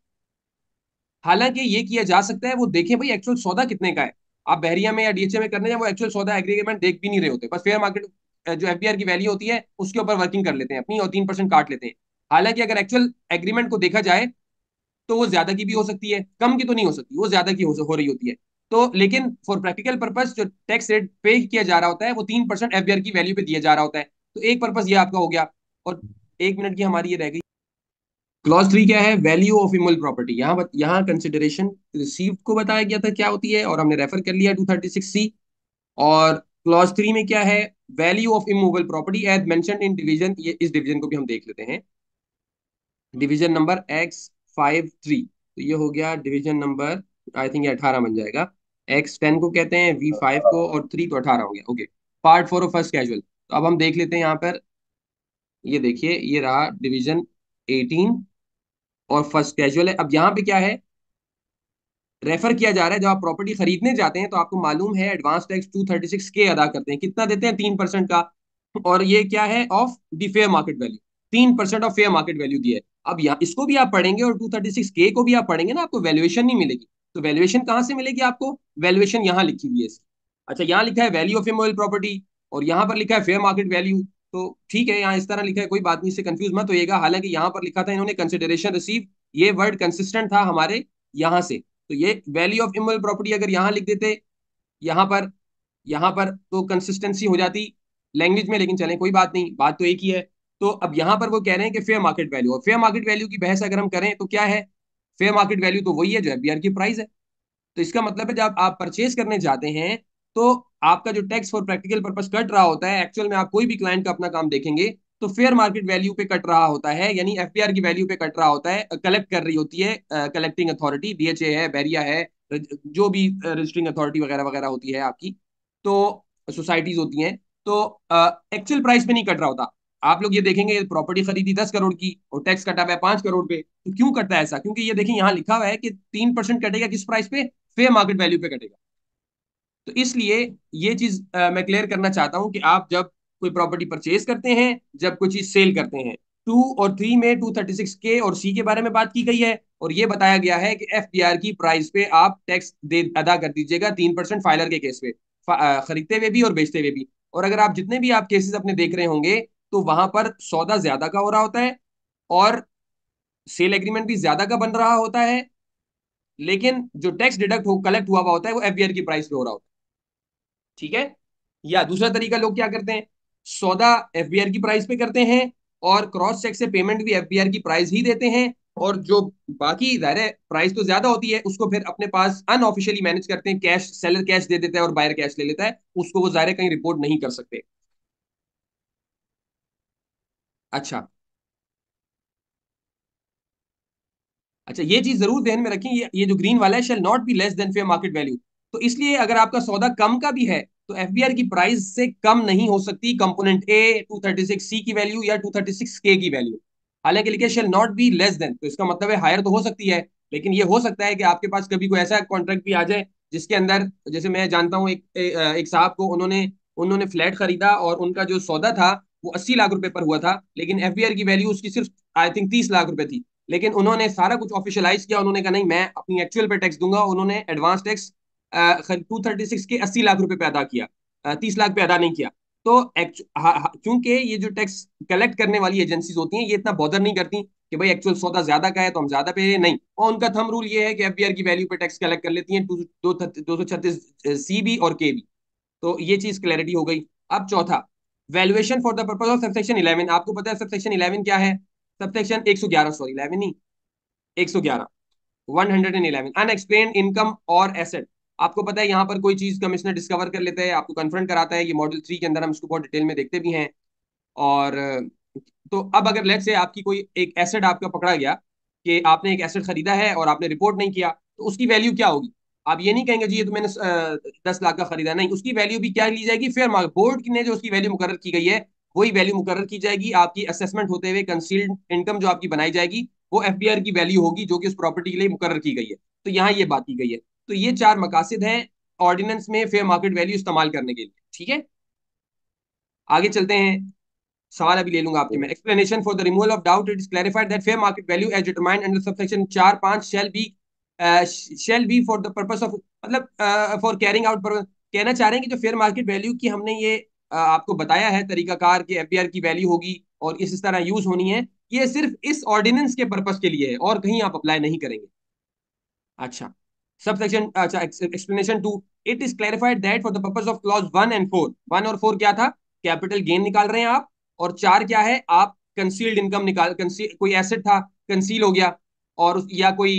हालांकि ये किया जा सकता है, वो देखें भाई एक्चुअल सौदा कितने का है। आप बहरिया में या डीएचए में करने जाए, वो एक्चुअल सौदा एग्रीमेंट देख भी नहीं रहे होते, बस फेयर मार्केट जो एफबीआर की वैल्यू होती है उसके ऊपर वर्किंग कर लेते हैं अपनी, और 3% काट लेते हैं। हालांकि अगर एक्चुअल एग्रीमेंट को देखा जाए तो वो ज्यादा की भी हो सकती है, कम की तो नहीं हो सकती, वो ज्यादा की हो रही होती है। तो लेकिन फॉर प्रैक्टिकल पर्पज जो टैक्स रेट पे किया जा रहा होता है वो 3% एफबीआर की वैल्यू पे दिया जा रहा होता है। तो एक पर्पज ये आपका हो गया। और 1 मिनट की हमारी ये रह गई। क्लॉज 3 क्या है? Value of immovable property. यहाँ कंसिडरेशन रिसीव्ड को बताया गया था क्या होती है, और हमने रेफर कर लिया 236C। और क्लॉज 3 में क्या है? Value of immovable property as mentioned in division, ये इस डिवीजन को भी हम देख लेते हैं, डिवीजन नंबर X53। तो ये हो गया डिवीजन नंबर, आई थिंक ये 18 बन जाएगा। X10 को कहते हैं, V5 को, और 3 तो 18 हो गया। Okay, part 4 of first schedule. तो अब हम देख लेते हैं यहाँ पर, ये देखिए ये रहा डिवीजन 18 और फर्स्ट कैजुअल है। अब यहाँ पे क्या है, रेफर किया जा रहा है, जब आप प्रॉपर्टी खरीदने जाते हैं तो आपको मालूम है एडवांस टैक्स 236 के अदा करते हैं, कितना देते हैं? 3% का। और ये क्या है? Of the fair market value, 3% of fair market value दिया है। अब यहाँ इसको भी आप पढ़ेंगे और 236 को भी आप पढ़ेंगे ना, आपको वैल्यूएशन नहीं मिलेगी। तो वैल्यूएशन कहाँ से मिलेगी आपको? वैल्यूएशन यहाँ लिखी हुई है इसकी। अच्छा, यहाँ लिखा है वैल्यू ऑफ इमूवेबल प्रॉपर्टी, और यहाँ पर लिखा है फेयर मार्केट वैल्यू। तो ठीक है, यहाँ इस तरह लिखा है, कोई बात नहीं, इससे कंफ्यूज मत होइएगा। हालांकि यहाँ पर लिखा था इन्होंने कंसिडरेशन रिसीव, ये वर्ड कंसिस्टेंट था हमारे यहाँ से। तो ये वैल्यू ऑफ इमूवेबल प्रॉपर्टी अगर यहाँ लिख देते, यहाँ पर, यहाँ पर, तो कंसिस्टेंसी हो जाती लैंग्वेज में, लेकिन चलें कोई बात नहीं, बात तो एक ही है। तो अब यहाँ पर वो कह रहे हैं कि फेयर मार्केट वैल्यू, और फेयर मार्केट वैल्यू की बहस अगर हम करें तो क्या है? फेयर मार्केट वैल्यू तो वही है जो एफबीआर की प्राइस है। तो इसका मतलब है जब आप परचेज करने जाते हैं, तो आपका जो tax for practical purpose cut रहा होता है, एक्चुअल में आप कोई भी क्लाइंट का अपना काम देखेंगे तो फेयर मार्केट वैल्यू पे कट रहा होता है, यानी एफबीआर की वैल्यू पे कट रहा होता है। कलेक्ट कर रही होती है कलेक्टिंग अथॉरिटी, डीएचए है, बैरिया है, जो भी रजिस्टरिंग अथॉरिटी वगैरह वगैरह होती है आपकी, तो सोसाइटीज होती हैं। तो एक्चुअल प्राइस पे नहीं कट रहा होता। आप लोग ये देखेंगे प्रॉपर्टी खरीदी 10 करोड़ की और टैक्स कटा हुआ है 5 करोड़ पे, तो क्यों कटता है ऐसा? क्योंकि ये देखिए यहाँ लिखा हुआ है कि 3% कटेगा किस प्राइस पे? फेयर मार्केट वैल्यू पे कटेगा। तो इसलिए ये चीज मैं क्लियर करना चाहता हूं कि आप जब कोई प्रॉपर्टी परचेज करते हैं, जब कोई चीज सेल करते हैं, 2 और 3 में 236 के और सी के बारे में बात की गई है, और ये बताया गया है कि एफबीआर की प्राइस पे आप टैक्स दे अदा कर दीजिएगा 3% फाइलर के केस पे, खरीदते हुए भी और बेचते हुए भी। और अगर आप जितने भी आप केसेस अपने देख रहे होंगे, तो वहां पर सौदा ज्यादा का हो रहा होता है, और सेल एग्रीमेंट भी ज्यादा का बन रहा होता है, लेकिन जो टैक्स डिडक्ट हो कलेक्ट हुआ हुआ होता है वो एफबीआर की प्राइस पे हो रहा होता है। ठीक है? या दूसरा तरीका, लोग क्या करते हैं, सौदा एफबीआर की प्राइस पे करते हैं, और क्रॉस चेक से पेमेंट भी एफबीआर की प्राइस ही देते हैं, और जो बाकी ज़ाहिर है प्राइस तो ज्यादा होती है, उसको फिर अपने पास अनऑफिशियली मैनेज करते हैं, कैश, सेलर कैश दे देता है और बायर कैश ले लेता है, उसको वो ज़ाहिर है कहीं रिपोर्ट नहीं कर सकते। अच्छा, अच्छा, ये चीज जरूर ध्यान में रखें, ये जो ग्रीन वाला है, shall not be less than fair market value. तो इसलिए अगर आपका सौदा कम का भी है तो एफबीआर की प्राइस से कम नहीं हो सकती कंपोनेंट ए 236 सी की वैल्यू या 236 के की वैल्यू। हालांकि लिखे shall not be less than, तो इसका मतलब है हायर तो हो सकती है, लेकिन ये हो सकता है कि आपके पास कभी कोई ऐसा कॉन्ट्रैक्ट भी आ जाए जिसके अंदर, जैसे मैं जानता हूं एक साहब को, उन्होंने उन्होंने फ्लैट खरीदा और उनका जो सौदा था वो 80 लाख रुपए पर हुआ था, लेकिन एफबीआर की वैल्यू उसकी सिर्फ आई थिंक 30 लाख रुपए थी। लेकिन उन्होंने सारा कुछ ऑफिशियलाइज किया, उन्होंने कहा नहीं मैं अपनी एक्चुअल पे टैक्स दूंगा। उन्होंने एडवांस टैक्स 236 के 80 लाख रुपए पे अदा किया, 30 लाख पे अदा नहीं किया। तो क्योंकि ये जो टैक्स कलेक्ट करने वाली एजेंसीज होती हैं ये इतना बॉदर नहीं करती कि भाई एक्चुअल सौदा ज्यादा का है तो हम ज्यादा पे नहीं, और उनका थंब रूल ये है कि एफबीआर की वैल्यू पे टैक्स कलेक्ट कर लेती हैं, 236 सी भी और के भी। तो ये चीज क्लैरिटी हो गई। अब चौथा, valuation for the purpose of subsection 11। आपको पता है सबसेक्शन 11 क्या है? सबसेक्शन 111, सॉरी 11 नहीं, 111, 111 अनएक्सप्लेन्ड इनकम और एसेट। आपको पता है यहाँ पर कोई चीज कमिश्नर डिस्कवर कर लेता है, आपको कन्फ्रंट कराता है, ये मॉड्यूल 3 के अंदर हम इसको बहुत डिटेल में देखते भी हैं। और तो अब अगर लेट से आपकी कोई एक एसेट आपका पकड़ा गया कि आपने एक एसेट खरीदा है और आपने रिपोर्ट नहीं किया, तो उसकी वैल्यू क्या होगी? आप ये नहीं कहेंगे जी ये तो मैंने 10 लाख का खरीदा, नहीं, उसकी वैल्यू भी क्या ली जाएगी? फेयर मार्केट, बोर्ड ने जो उसकी वैल्यू मुकर्रर की गई है वही वैल्यू मुकर्रर की जाएगी। आपकी असेसमेंट होते हुए कंसील्ड इनकम जो आपकी बनाई जाएगी वो एफबीआर की वैल्यू होगी जो कि उस प्रॉपर्टी के लिए मुकर्रर की गई है। तो यहाँ ये बात की गई है। तो ये चार मकासद हैं ऑर्डिनेंस में फेयर मार्केट वैल्यू इस्तेमाल करने के लिए। ठीक है, आगे चलते हैं। सवाल अभी ले लूंगा आपके में। Explanation for the removal of doubt, it is clarified that fair market value as determined under subsection 4-5 shall be for the purpose of, मतलब फॉर कैरिंग आउट। कहना चाह रहे हैं कि जो फेयर मार्केट वैल्यू की हमने ये आपको बताया है तरीकाकार कि एफबीआर की वैल्यू होगी और इस तरह यूज होनी है, ये सिर्फ इस ऑर्डिनेंस के पर्पस के लिए है और कहीं आप अप्लाई नहीं करेंगे। अच्छा, सबसेक्शन, अच्छा explanation 2, it is clarified that for the purpose of clause 1 और 4, 1 और 4 क्या था? कैपिटल गेन निकाल रहे हैं आप, और 4 क्या है? आप कंसील्ड इनकम निकाल, कोई एसेट था कंसील हो गया, और या कोई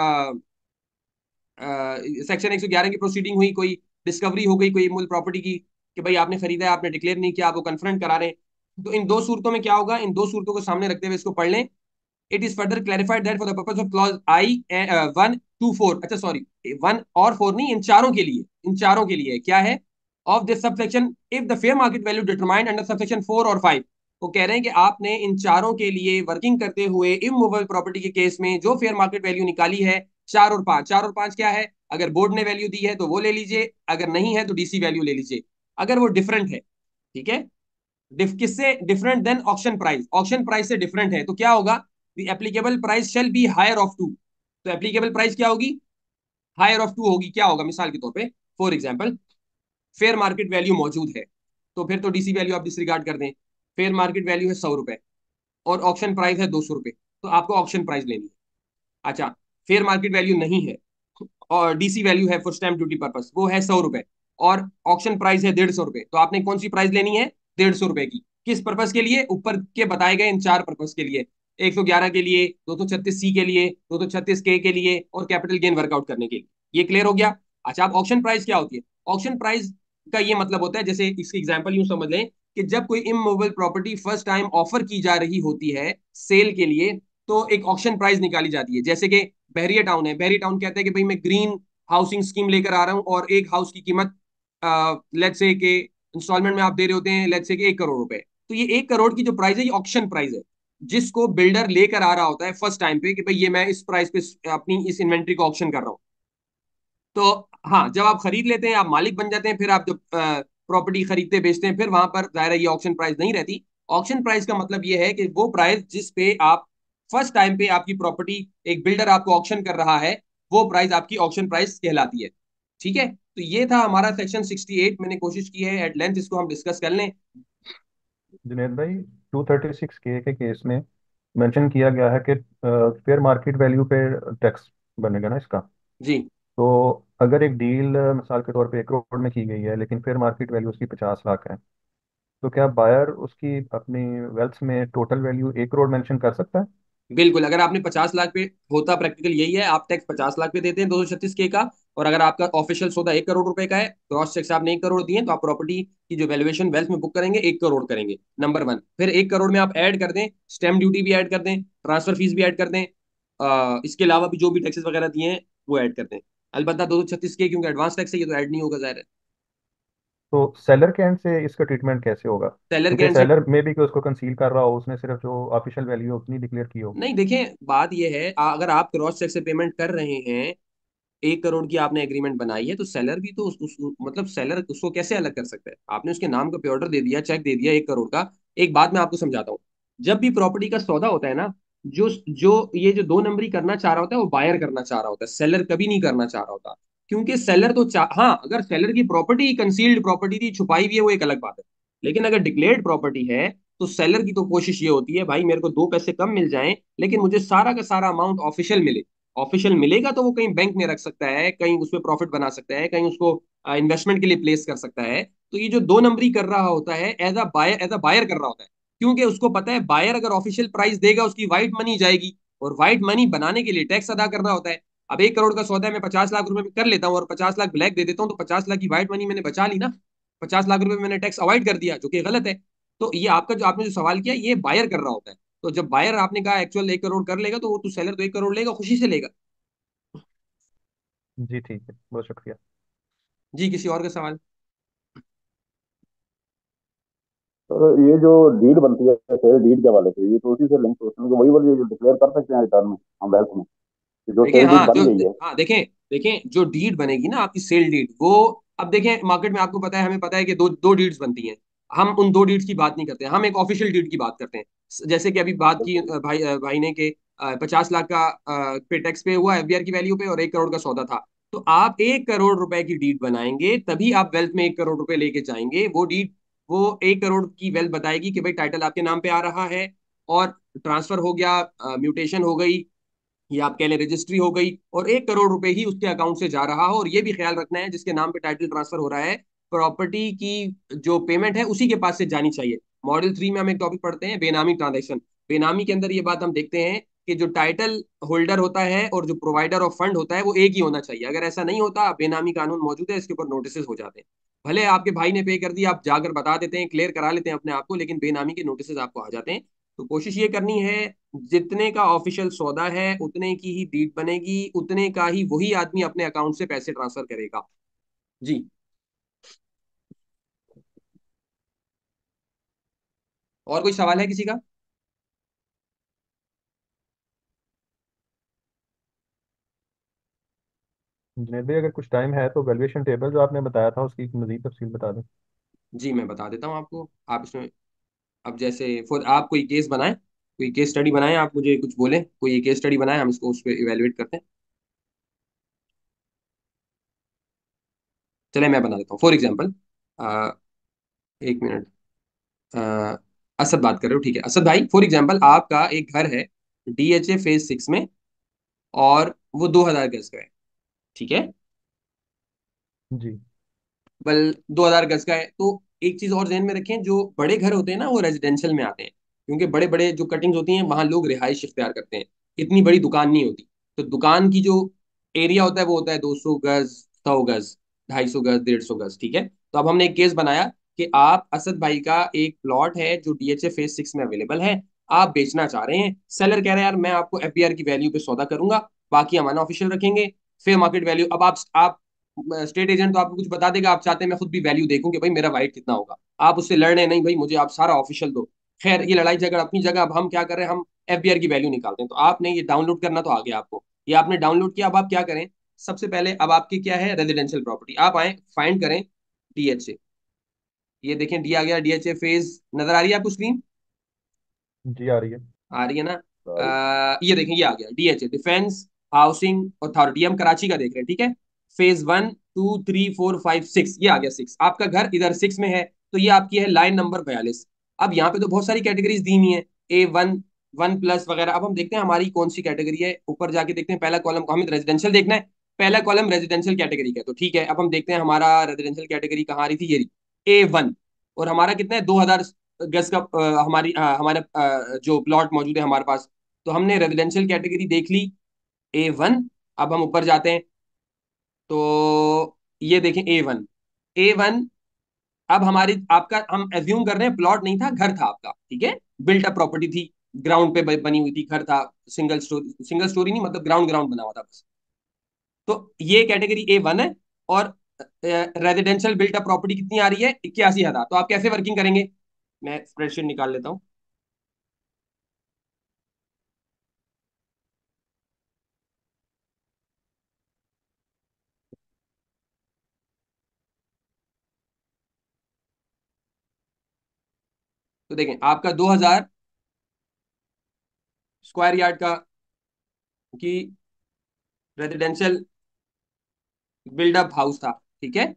सेक्शन 111 की प्रोसीडिंग हुई, कोई डिस्कवरी हो गई कोई मूल प्रॉपर्टी की कि भाई आपने खरीदा है आपने डिक्लेयर नहीं किया, आपको कन्फ्रंट करा रहे हैं। तो इन दो सूरतों में क्या होगा, इन दो सूरतों को सामने रखते हुए इसको पढ़ लें। It is further clarified that for the purpose of clause I 1, 2, 4, अच्छा सॉरी 1 और 4 नहीं, इन चारों के लिए, इन चारों के लिए क्या है? Of this subsection if the fair market value determined under subsection 4 और 5। वो कह रहे हैं कि आपने इन चारों के लिए वर्किंग करते हुए इमूवेबल प्रॉपर्टी के केस में जो फेयर मार्केट वैल्यू निकाली है 4 और 5, 4 और 5 क्या है? अगर बोर्ड ने वैल्यू दी है तो वो ले लीजिए, अगर नहीं है तो डीसी वैल्यू ले लीजिए। अगर वो डिफरेंट है, ठीक है, किससे different than auction price, auction price से डिफरेंट है, तो क्या होगा? The applicable price shall be higher of two. तो एप्लीकेबल प्राइस क्या होगी? हायर ऑफ टू होगी। क्या होगा? मिसाल के तौर पे, for example, fair market value मौजूद है, तो फिर तो डीसी वैल्यू आप डिसरिगार्ड कर दें। फेयर मार्केट वैल्यू है 100 रुपए और ऑक्शन प्राइस है 200 रुपए, तो आपको ऑक्शन प्राइस लेनी है। अच्छा, फेयर मार्केट वैल्यू नहीं है और डीसी वैल्यू है फॉर स्टैम्प ड्यूटी पर्पस, वो है 100 रुपए, और ऑक्शन प्राइस है 150 रुपए, तो आपने कौन सी प्राइस लेनी है? 150 रुपए की। किस पर्पस के लिए? ऊपर के बताए गए इन चार पर्पस के लिए, 111 के लिए, 236 सी के लिए, 236 के लिए, और कैपिटल गेन वर्कआउट करने के लिए। ये क्लियर हो गया? अच्छा, अब ऑक्शन प्राइस क्या होती है? ऑक्शन प्राइस का ये मतलब होता है, जैसे इसकी एग्जांपल यूं समझ लें कि जब कोई immovable property first time offer की जा रही होती है सेल के लिए, तो एक ऑक्शन प्राइस निकाली जाती है। जैसे कि बहरिया टाउन है, बहरिया टाउन कहता है कि भाई मैं ग्रीन हाउसिंग स्कीम लेकर आ रहा हूँ और एक हाउस की कीमत लेट्स से के इंस्टॉलमेंट में आप दे रहे होते हैं लेट्स से कि 1 करोड़ रुपए। तो ये 1 करोड़ की जो प्राइस है ये ऑक्शन प्राइस है, जिसको बिल्डर लेकर आ रहा होता है फर्स्ट टाइम पे कि भाई ये मैं इस प्राइस पे अपनी इस इन्वेंट्री को ऑक्शन कर रहा हूँ। तो हाँ, जब आप खरीद लेते हैं आप मालिक बन जाते हैं, फिर आप जब प्रॉपर्टी खरीदते बेचते हैं फिर वहां पर जाहिर है ये ऑक्शन प्राइस नहीं रहती। ऑक्शन प्राइस का मतलब ये है कि वो प्राइस जिस पे आप फर्स्ट टाइम पे आपकी प्रॉपर्टी एक बिल्डर आपको ऑक्शन कर रहा है, वो प्राइस आपकी ऑक्शन प्राइस कहलाती है। ठीक है, तो ये था हमारा सेक्शन 68। मैंने कोशिश की है एट लेंथ इसको हम डिस्कस कर लें। जुनेद भाई, 236 के केस में मेंशन किया गया है कि फेयर मार्केट वैल्यू पे टैक्स बनेगा ना इसका। जी, तो अगर एक डील मिसाल के तौर पे 1 करोड़ में की गई है लेकिन फेयर मार्केट वैल्यू उसकी 50 लाख है, तो क्या बायर उसकी अपनी वेल्थ में टोटल वैल्यू 1 करोड़ मेंशन कर सकता है? बिल्कुल। अगर आपने 50 लाख पे, होता प्रैक्टिकल यही है, आप टैक्स 50 लाख पे देते हैं 236 के का, और अगर आपका ऑफिशियल सौदा 1 करोड़ रुपए का है, क्रॉस चेक से आपने 1 करोड़ दिए, तो आप प्रॉपर्टी की जो वैल्यूएशन वेल्थ में बुक करेंगे 1 करोड़ करेंगे, नंबर वन। फिर 1 करोड़ में आप ऐड कर दें, स्टैम्प ड्यूटी भी ऐड कर दें, ट्रांसफर फीस भी ऐड कर दें, इसके अलावा भी जो भी टैक्सेस वगैरह दिए हैं वो ऐड कर दें। अलबत्ता 236 के क्योंकि एडवांस टैक्स है ये तो ऐड नहीं होगा जाहिर है। तो सेलर के एंड से इसका ट्रीटमेंट कैसे होगा? सेलर के क्योंकि एंड से, सेलर में भी कि उसको कंसील कर रहा हो, उसने सिर्फ जो ऑफिशियल वैल्यू उतनी डिक्लेयर की हो। नहीं देखें बात यह है, अगर आप क्रॉस चेक से पेमेंट कर रहे हैं 1 करोड़ की आपने एग्रीमेंट बनाई है, तो सेलर भी तो मतलब सेलर उसको कैसे अलग कर सकता है? आपने उसके नाम का पे ऑर्डर दे दिया, चेक दे दिया 1 करोड़ का। एक बात मैं आपको समझाता हूँ, जब भी प्रॉपर्टी का सौदा होता है ना, जो जो ये जो 2 नंबरी करना चाह रहा होता है वो बायर करना चाह रहा होता है, सेलर कभी नहीं करना चाह रहा होता। क्योंकि सेलर तो हाँ, अगर सेलर की प्रॉपर्टी कंसील्ड प्रॉपर्टी थी, छुपाई हुई है, वो एक अलग बात है। लेकिन अगर डिक्लेयर्ड प्रॉपर्टी है, तो सेलर की तो कोशिश ये होती है, भाई मेरे को 2 पैसे कम मिल जाएं, लेकिन मुझे सारा का सारा अमाउंट ऑफिशियल मिले। ऑफिशियल मिलेगा तो वो कहीं बैंक में रख सकता है, कहीं उसमें प्रॉफिट बना सकता है, कहीं उसको इन्वेस्टमेंट के लिए प्लेस कर सकता है। तो ये जो 2 नंबरी कर रहा होता है, एज अ बायर कर रहा होता है। क्योंकि उसको पता है बायर अगर ऑफिशियल प्राइस देगा, उसकी व्हाइट मनी जाएगी, और व्हाइट मनी बनाने के लिए टैक्स अदा करना होता है। अब 1 करोड़ का सौदा है, मैं 50 लाख रुपए में कर लेता हूँ और 50 लाख ब्लैक दे देता हूँ, तो 50 लाख की व्हाइट मनी मैंने बचा ली ना। 50 लाख रुपए मैंने टैक्स अवॉइड कर दिया, जो कि गलत है। तो ये आपका जो आपने जो सवाल किया, ये बायर कर रहा होता है। तो जब बायर आपने कहा एक्चुअल 1 करोड़ कर लेगा, तो वो तो सेलर तो 1 करोड़ लेगा, खुशी से लेगा। जी ठीक है, बहुत शुक्रिया। जी, किसी और का सवाल? सर ये जो डीड बनती है सेल डीड के वाले से, ये तो उसी से लिंक होती है, वही वाली जो डिक्लेयर कर सकते हैं रिटर्न में हम वेल्थ में, कि जो देखिए, सेल डीड हाँ बन जो, गई है। हाँ देखें, देखें जो डीड बनेगी ना आपकी, सेल डीड, वो, अब देखें मार्केट में आपको पता है, हमें पता है कि दो दो डीड्स बनती हैं। हम उन 2 डीड्स की बात नहीं करते हैं, हम एक ऑफिशियल डीड की बात करते हैं। जैसे कि अभी बात की बिल्कुल। भाई ने कि 50 लाख का पे टैक्स पे हुआ एफबीआर की वैल्यू पे, और 1 करोड़ का सौदा था। तो आप 1 करोड़ रुपए की डीड बनाएंगे, तभी आप वेल्थ में 1 करोड़ रुपए लेके जाएंगे। वो डीड, वो 1 करोड़ की वेल्थ बताएगी कि भाई टाइटल आपके नाम पे आ रहा है, और ट्रांसफर हो गया, म्यूटेशन हो गई, ये आप कह लें रजिस्ट्री हो गई, और 1 करोड़ रुपए ही उसके अकाउंट से जा रहा हो। और ये भी ख्याल रखना है, जिसके नाम पे टाइटल ट्रांसफर हो रहा है, प्रॉपर्टी की जो पेमेंट है उसी के पास से जानी चाहिए। मॉडल 3 में हम एक टॉपिक पढ़ते हैं, बेनामी ट्रांजेक्शन। बेनामी के अंदर ये बात हम देखते हैं कि जो टाइटल होल्डर होता है और जो प्रोवाइडर ऑफ फंड होता है, वो एक ही होना चाहिए। अगर ऐसा नहीं होता, बेनामी कानून मौजूद है, इसके ऊपर नोटिस हो जाते हैं। भले आपके भाई ने पे कर दिया, आप जाकर बता देते हैं, क्लियर करा लेते हैं अपने आप को, लेकिन बेनामी के नोटिस आपको आ जाते हैं। तो कोशिश ये करनी है, जितने का ऑफिशियल सौदा है उतने की ही डीड बनेगी, उतने का ही वही आदमी अपने अकाउंट से पैसे ट्रांसफर करेगा। जी। और कोई सवाल है किसी का? जुनेद भाई, अगर कुछ टाइम है तो वैल्यूएशन टेबल जो आपने बताया था उसकी मजीद तफसील बता दें। जी, मैं बता देता हूँ आपको। आप इसमें, अब जैसे फॉर आप कोई केस बनाएं, कोई केस स्टडी बनाएं, आप मुझे कुछ बोलें, कोई केस स्टडी बनाएं, हम इसको उस पर इवेलुएट करते हैं। चले, मैं बना देता हूँ फॉर एग्जाम्पल। 1 मिनट। अ, असद बात कर रहे हो, ठीक है असद भाई, फॉर एग्जाम्पल आपका एक घर है DHA फेज 6 में, और वो 2000 गज का है, ठीक है? जी। बल 2000 गज का है, तो एक चीज और ध्यान में रखें, जो बड़े घर होते हैं ना, वो रेजिडेंशियल में आते हैं। क्योंकि बड़े बड़े जो कटिंग्स होती हैं, वहां लोग रिहाइश इख्तियार करते हैं। इतनी बड़ी दुकान नहीं होती। तो दुकान की जो एरिया होता है, वो होता है 200 गज, 100 गज, 250 गज, 150 गज, ठीक है? तो अब हमने एक केस बनाया कि आप, असद भाई का एक प्लॉट है जो DHA फेज 6 में अवेलेबल है, आप बेचना चाह रहे हैं। सेलर कह रहे हैं यार मैं आपको FBR की वैल्यू पे सौदा करूंगा, बाकी हम ऑफिशियल रखेंगे, फेयर मार्केट वैल्यू। अब आप स्टेट एजेंट तो आपको कुछ बता देगा, आप चाहते हैं मैं खुद भी वैल्यू देखूं कि भाई मेरा वाइट कितना होगा। आप उससे लड़ रहे, नहीं भाई मुझे आप सारा ऑफिशियल दो। खैर, ये लड़ाई झगड़ा अपनी जगह। अब हम क्या कर रहे हैं, हम FBR की वैल्यू निकालते हैं। तो आपने ये डाउनलोड करना तो आ गया आपको, ये आपने डाउनलोड किया। अब आप क्या करें, सबसे पहले अब आपकी क्या है, रेजिडेंशियल प्रॉपर्टी, आप आए फाइंड करें DHA। ये देखें, डी आ गया, DHA फेज, नजर आ रही है आपको स्क्रीन? जी आ रही है। आ रही है ना? सारी। ये देखें, ये आ गया DHA, डिफेंस हाउसिंग अथॉरिटी, हम कराची का देख रहे हैं, ठीक है? फेज 1 2 3 4 5 6, ये आ गया 6, आपका घर इधर 6 में है। तो ये आपकी है लाइन नंबर 42। अब यहाँ पे तो बहुत सारी कैटेगरीज दी हुई है, A1, 1+ वगैरह। अब हम देखते हैं हमारी कौन सी कैटेगरी है, ऊपर जाके देखते हैं पहला कॉलम, हमें रेजिडेंशियल देखना है। पहला कॉलम रेजिडेंशियल कैटेगरी का है, तो ठीक है। अब हम देखते हैं हमारा रेजिडेंशियल कैटेगरी कहाँ आ रही थी, ये रही A1। और हमारा कितना है, 2000 गज का हमारा जो प्लॉट मौजूद है हमारे पास। तो हमने रेजिडेंशियल कैटेगरी देख ली, A1। अब हम ऊपर जाते हैं, तो ये देखें A1। अब हमारी, आपका, हम एज्यूम कर रहे हैं प्लॉट नहीं था, घर था आपका, ठीक है? बिल्ट अप प्रॉपर्टी थी, ग्राउंड पे बनी हुई थी, घर था, सिंगल स्टोरी नहीं, मतलब ग्राउंड ग्राउंड बना हुआ था बस। तो ये कैटेगरी A1 है। और रेजिडेंशियल बिल्ट अप प्रॉपर्टी कितनी आ रही है, 81,000। तो आप कैसे वर्किंग करेंगे? मैं स्प्रेडशीट निकाल लेता हूँ। तो देखें आपका 2000 स्क्वायर यार्ड का की रेजिडेंशियल बिल्डअप हाउस था, ठीक है।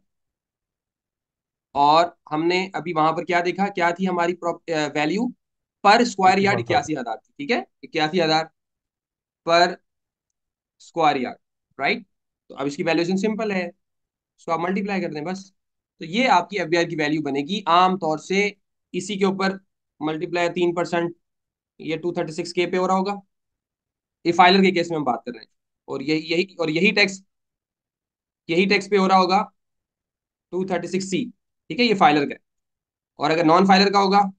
और हमने अभी वहां पर क्या देखा, क्या थी हमारी वैल्यू पर स्क्वायर यार्ड 51,000। 81,000 थी, ठीक है, 81,000 पर स्क्वायर यार्ड, राइट। तो अब इसकी वैल्यूएशन सिंपल है, इसको आप मल्टीप्लाई कर दें बस। तो ये आपकी एफबीआर की वैल्यू बनेगी आमतौर से इसी के ऊपर मल्टीप्लाई 3%, ये 236K पे हो रहा होगा। ये फाइलर के केस में हम बात कर रहे हैं। और यही टैक्स पे हो रहा होगा 236C, ठीक है, ये फाइलर का है। और अगर नॉन फाइलर का होगा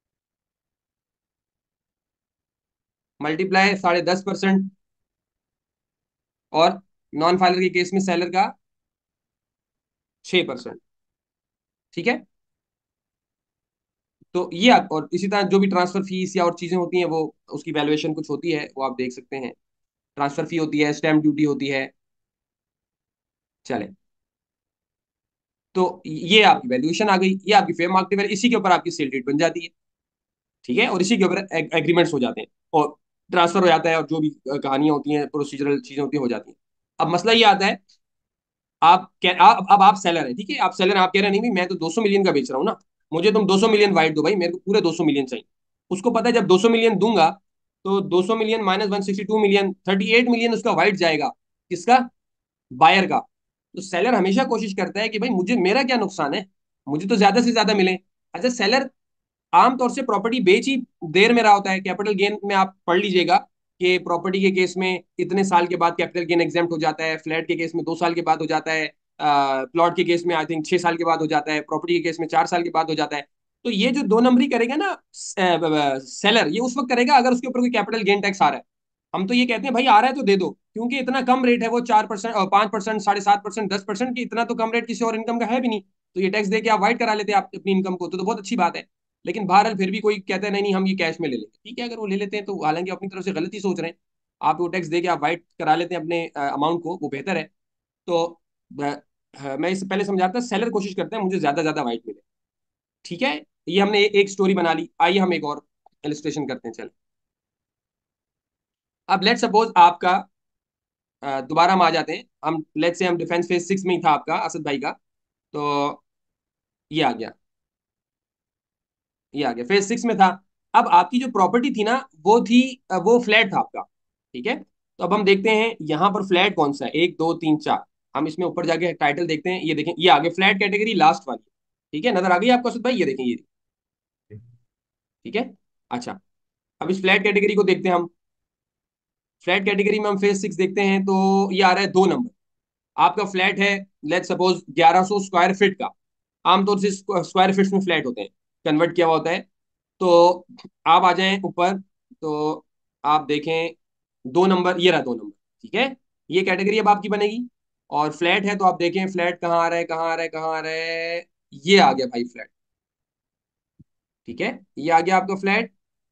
मल्टीप्लाई 10.5%, और नॉन फाइलर के केस में सेलर का 6%, ठीक है। तो ये और इसी तरह जो भी ट्रांसफर फीस या और चीजें होती हैं वो उसकी वैल्यूएशन कुछ होती है, वो आप देख सकते हैं। ट्रांसफर फी होती है, स्टैम्प ड्यूटी होती है। चले, तो ये आपकी वैल्यूएशन आ गई, ये आपकी फेयर मार्केट वैल्यू, इसी के ऊपर आपकी सेल रेट बन जाती है, ठीक है। और इसी के ऊपर एग्रीमेंट्स हो जाते हैं और ट्रांसफर हो जाता है, और जो भी कहानियां होती हैं, प्रोसीजरल चीजें होती हैं, हो जाती हैं। अब मसला ये आता है, अब आप सेलर है, ठीक है, आप सेलर हैं, आप कह रहे हैं नहीं भाई मैं तो 200 मिलियन का बेच रहा हूँ ना, मुझे तुम 200 मिलियन वाइट दो भाई, मेरे को पूरे 200 मिलियन चाहिए। उसको पता है जब 200 मिलियन दूंगा तो 200 मिलियन माइनस 162 मिलियन, 38 मिलियन उसका वाइट जाएगा, किसका, बायर का। तो सेलर हमेशा कोशिश करता है कि भाई मुझे, मेरा क्या नुकसान है, मुझे तो ज्यादा से ज्यादा मिले। अच्छा, सेलर आमतौर से प्रॉपर्टी बेच ही देर में रहा होता है। कैपिटल गेन में आप पढ़ लीजिएगा कि प्रॉपर्टी के केस में इतने साल के बाद कैपिटल गेन एग्जेम्प्ट हो जाता है, फ्लैट के केस में 2 साल के बाद हो जाता है, प्लॉट के केस में आई थिंक 6 साल के बाद हो जाता है, प्रॉपर्टी के केस में 4 साल के बाद हो जाता है। तो ये जो 2 नंबरी करेगा ना सेलर, ये उस वक्त करेगा अगर उसके ऊपर कोई कैपिटल गेन टैक्स आ रहा है। हम तो ये कहते हैं भाई आ रहा है तो दे दो, क्योंकि इतना कम रेट है वो, 4% और 5%, 7.5%, 10% की, इतना तो कम रेट किसी और इनकम का है भी नहीं। तो ये टैक्स दे के आप वाइट करा लेते हैं आप अपनी इनकम को, तो बहुत अच्छी बात है। लेकिन बहरहाल फिर भी कोई कहता है नहीं नहीं हम ये कैश में ले लेंगे, ठीक है, अगर वो ले लेते हैं तो हालांकि अपनी तरफ से गलती सोच रहे हैं। आप वो टैक्स दे के आप वाइट करा लेते हैं अपने अमाउंट को, वो बेहतर है। तो मैं इससे पहले समझा रहा था, सेलर कोशिश करते हैं मुझे ज्यादा ज्यादा वाइट मिले, ठीक है। ये हमने एक स्टोरी बना ली, आइए हम एक और इलस्ट्रेशन करते हैं, चल। अब लेट सपोज आपका दोबारा हम आ जाते हैं, हम लेट से हम डिफेंस फेज 6 में ही था आपका असद भाई का। तो ये आ गया, ये आ गया, फेज 6 में था। अब आपकी जो प्रॉपर्टी थी ना, वो थी वो फ्लैट था आपका, ठीक है। तो अब हम देखते हैं यहाँ पर फ्लैट कौन सा है, 1 2 3 4। हम इसमें ऊपर जाके टाइटल देखते हैं, ये देखें, ये आगे फ्लैट कैटेगरी लास्ट वाली, ठीक है, नजर आ गई आपको असद भाई, ये देखें ये, ठीक है। अच्छा, अब इस फ्लैट कैटेगरी को देखते हैं हम। फ्लैट कैटेगरी में हम फेज 6 देखते हैं तो ये आ रहा है 2 नंबर। आपका फ्लैट है लेट सपोज 1100 स्क्वायर फीट का। आमतौर से स्क्वायर फीट में फ्लैट होते हैं, कन्वर्ट किया हुआ होता है। तो आप आ जाएं ऊपर, तो आप देखें 2 नंबर, ये रहा 2 नंबर, ठीक है। ये कैटेगरी अब आपकी बनेगी। और फ्लैट है तो आप देखें फ्लैट कहाँ आ रहा है, कहाँ आ रहा है, कहाँ आ रहा है, ये आ गया भाई फ्लैट, ठीक है। ये आ गया आपका फ्लैट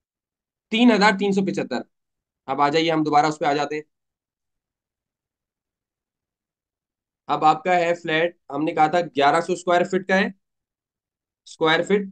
3,375। अब आ जाइए हम दोबारा उस पर आ जाते हैं। अब आपका है फ्लैट, हमने कहा था 1100 स्क्वायर फीट का है, स्क्वायर फीट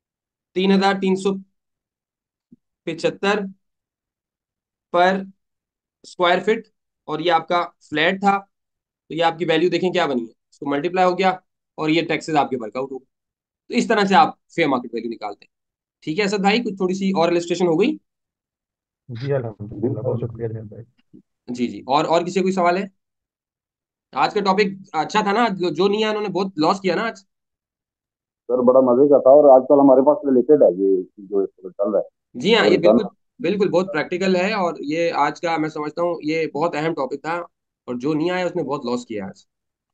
3,375 पर स्क्वायर फीट। और ये आपका फ्लैट था। तो ये आपकी वैल्यू देखें क्या बनी है, इसको मल्टीप्लाई हो गया, और ये टैक्सेस आपके वर्कआउट हो गए। तो इस तरह से आप फेयर मार्केट वैल्यू निकालते हैं, ठीक है असद भाई, कुछ थोड़ी सी और इलस्ट्रेशन हो गई। जी अल्हम्दुलिल्लाह, बहुत शुक्रिया जैन भाई। जी जी, और किसी को कोई सवाल है। आज का टॉपिक अच्छा था ना, जो नहीं है उन्होंने बहुत लॉस किया ना आज। सर बड़ा मजे का था, और आजकल हमारे पास रिलेटेड है ये जो इस पर चल रहा है। जी हाँ, और ये रिटर्न, बिल्कुल बिल्कुल बहुत प्रैक्टिकल है, और ये आज का मैं समझता हूँ ये बहुत अहम टॉपिक था। और जो नहीं आया उसने बहुत लॉस किया आज।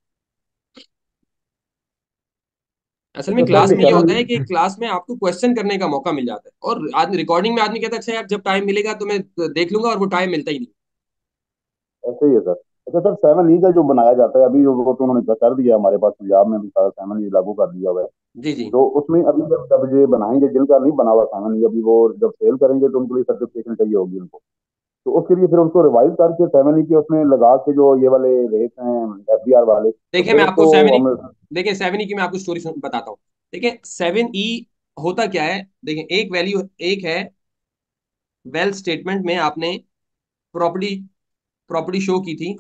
असल में तो क्लास सर में ये सेवन, होता है कि क्लास में आपको क्वेश्चन करने का मौका मिल जाता है, और आदमी रिकॉर्डिंग में आदमी कहता है अच्छा यार जब टाइम मिलेगा तो मैं देख लूंगा, और वो टाइम मिलता ही नहीं। ऐसे ही है सर। अच्छा सर, 7E का जो बनाया जाता है अभी, वो तो उन्होंने कर दिया हमारे पास, पंजाब में भी सारा 7E लागू कर दिया हुआ है। जी जी। तो उसमें अभी जब जब ये बनाएंगे, जिनका नहीं बना हुआ 7E, अभी वो जब सेल करेंगे तो उनको लिए सर्टिफिकेशन चाहिए होगी उनको। तो उसके लिए फिर उनको रिवाइज करके 7E के उसमें लगा के जो ये वाले रेट हैं, FBR वाले, तो देखिए फिर मैं तो आपको 7E, हम। देखिए 7E की मैं आपको स्टोरी बताता हूँ। देखिए 7E होता क्या है, देखें, एक वैल्यू एक है, वेल्थ स्टेटमेंट में आपने प्रॉपर्टी प्रॉपर्टी शो की थी,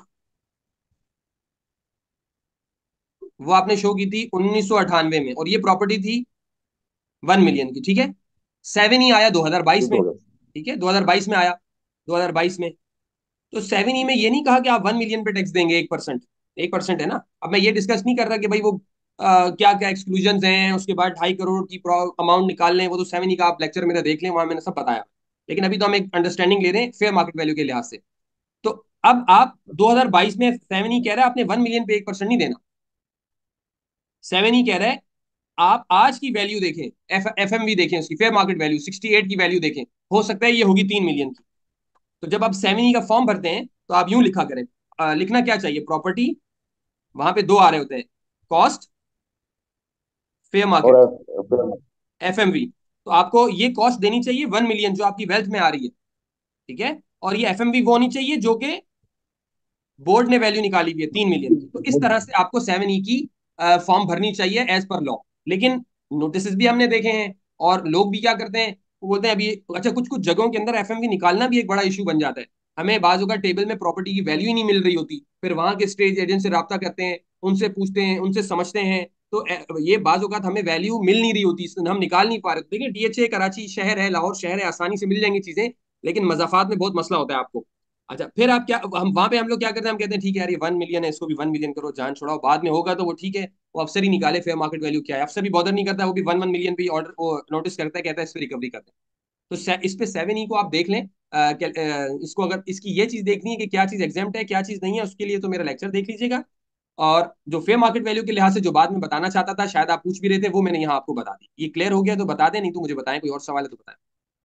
वो आपने शो की थी 1998 में, और ये प्रॉपर्टी थी 1 मिलियन की, ठीक है। 7 ही आया 2022 ठीक में, हो गया। ठीक है, 2022 में आया, 2022 में। तो 7 ई में ये नहीं कहा कि आप 1 मिलियन पे टैक्स देंगे, 1%, 1% है ना। अब मैं ये डिस्कस नहीं कर रहा कि भाई वो क्या क्या एक्सक्लूजन हैं, उसके बाद 2.5 करोड़ की अमाउंट निकाल लें, वो तो 7 ई का आप लेक्चर मेरा देख लें, वहां मैंने सब बताया। लेकिन अभी तो हम एक अंडरस्टैंडिंग ले रहे हैं फेयर मार्केट वैल्यू के लिहाज से। तो अब आप 2022 में 7 ई कह रहा है आपने 1 मिलियन पे 1% नहीं देना। 7 ई कह रहा है आप आज की वैल्यू देखें, एफ एम वी देखें, उसकी फेयर मार्केट वैल्यू 68 की वैल्यू देखें, हो सकता है ये होगी 3 मिलियन की। तो जब आप 7 ई का फॉर्म भरते हैं तो आप यूं लिखा करें, लिखना क्या चाहिए, प्रॉपर्टी, वहां पे दो आ रहे होते हैं, कॉस्ट, फेयर और मार्केट, एफएमवी। तो आपको ये कॉस्ट देनी चाहिए 1 मिलियन जो आपकी वेल्थ में आ रही है, ठीक है। और ये एफएमवी वो होनी चाहिए जो कि बोर्ड ने वैल्यू निकाली हुई है 3 मिलियन की। तो इस तरह से आपको 7 ई की फॉर्म भरनी चाहिए एज पर लॉ। लेकिन नोटिस भी हमने देखे हैं, और लोग भी क्या करते हैं, वो बोलते हैं अभी, अच्छा, कुछ कुछ जगहों के अंदर एफएमवी निकालना भी एक बड़ा इशू बन जाता है। हमें बाजू का टेबल में प्रॉपर्टी की वैल्यू ही नहीं मिल रही होती, फिर वहां के स्टेज एजेंट से रब्ता करते हैं, उनसे पूछते हैं, उनसे समझते हैं, तो ये बाजू का हमें वैल्यू मिल नहीं रही होती, हम निकाल नहीं पा रहे। देखिए डीएचए कराची शहर है, लाहौर शहर है, आसानी से मिल जाएंगी चीजें, लेकिन मजाफात में बहुत मसला होता है आपको। अच्छा, फिर आप क्या, हम वहां पे हम लोग क्या करते हैं, हम कहते हैं ठीक है यार ये 1 मिलियन है, इसको भी 1 मिलियन करो, जान छोड़ाओ, बाद में होगा तो वो ठीक है। वो अफसर ही निकाले फेयर मार्केट वैल्यू क्या है, अफसर भी बॉदर नहीं करता, वो भी 1 1 मिलियन पे ऑर्डर वो नोटिस करता है, कहता है इस पे रिकवरी करते हैं। तो इस पे 7 ई को आप देख लें। इसको अगर इसकी ये चीज देखनी है कि क्या चीज एग्जाम्प्ट है क्या चीज नहीं है, उसके लिए तो मेरा लेक्चर देख लीजिएगा। और जो फेयर मार्केट वैल्यू के लिहाज से जो बात में बताना चाहता था, शायद आप पूछ भी रहे थे, वो मैंने यहाँ आपको बता दी। ये क्लियर हो गया तो बता दें, नहीं तो मुझे बताएं, कोई और सवाल है तो बताएं।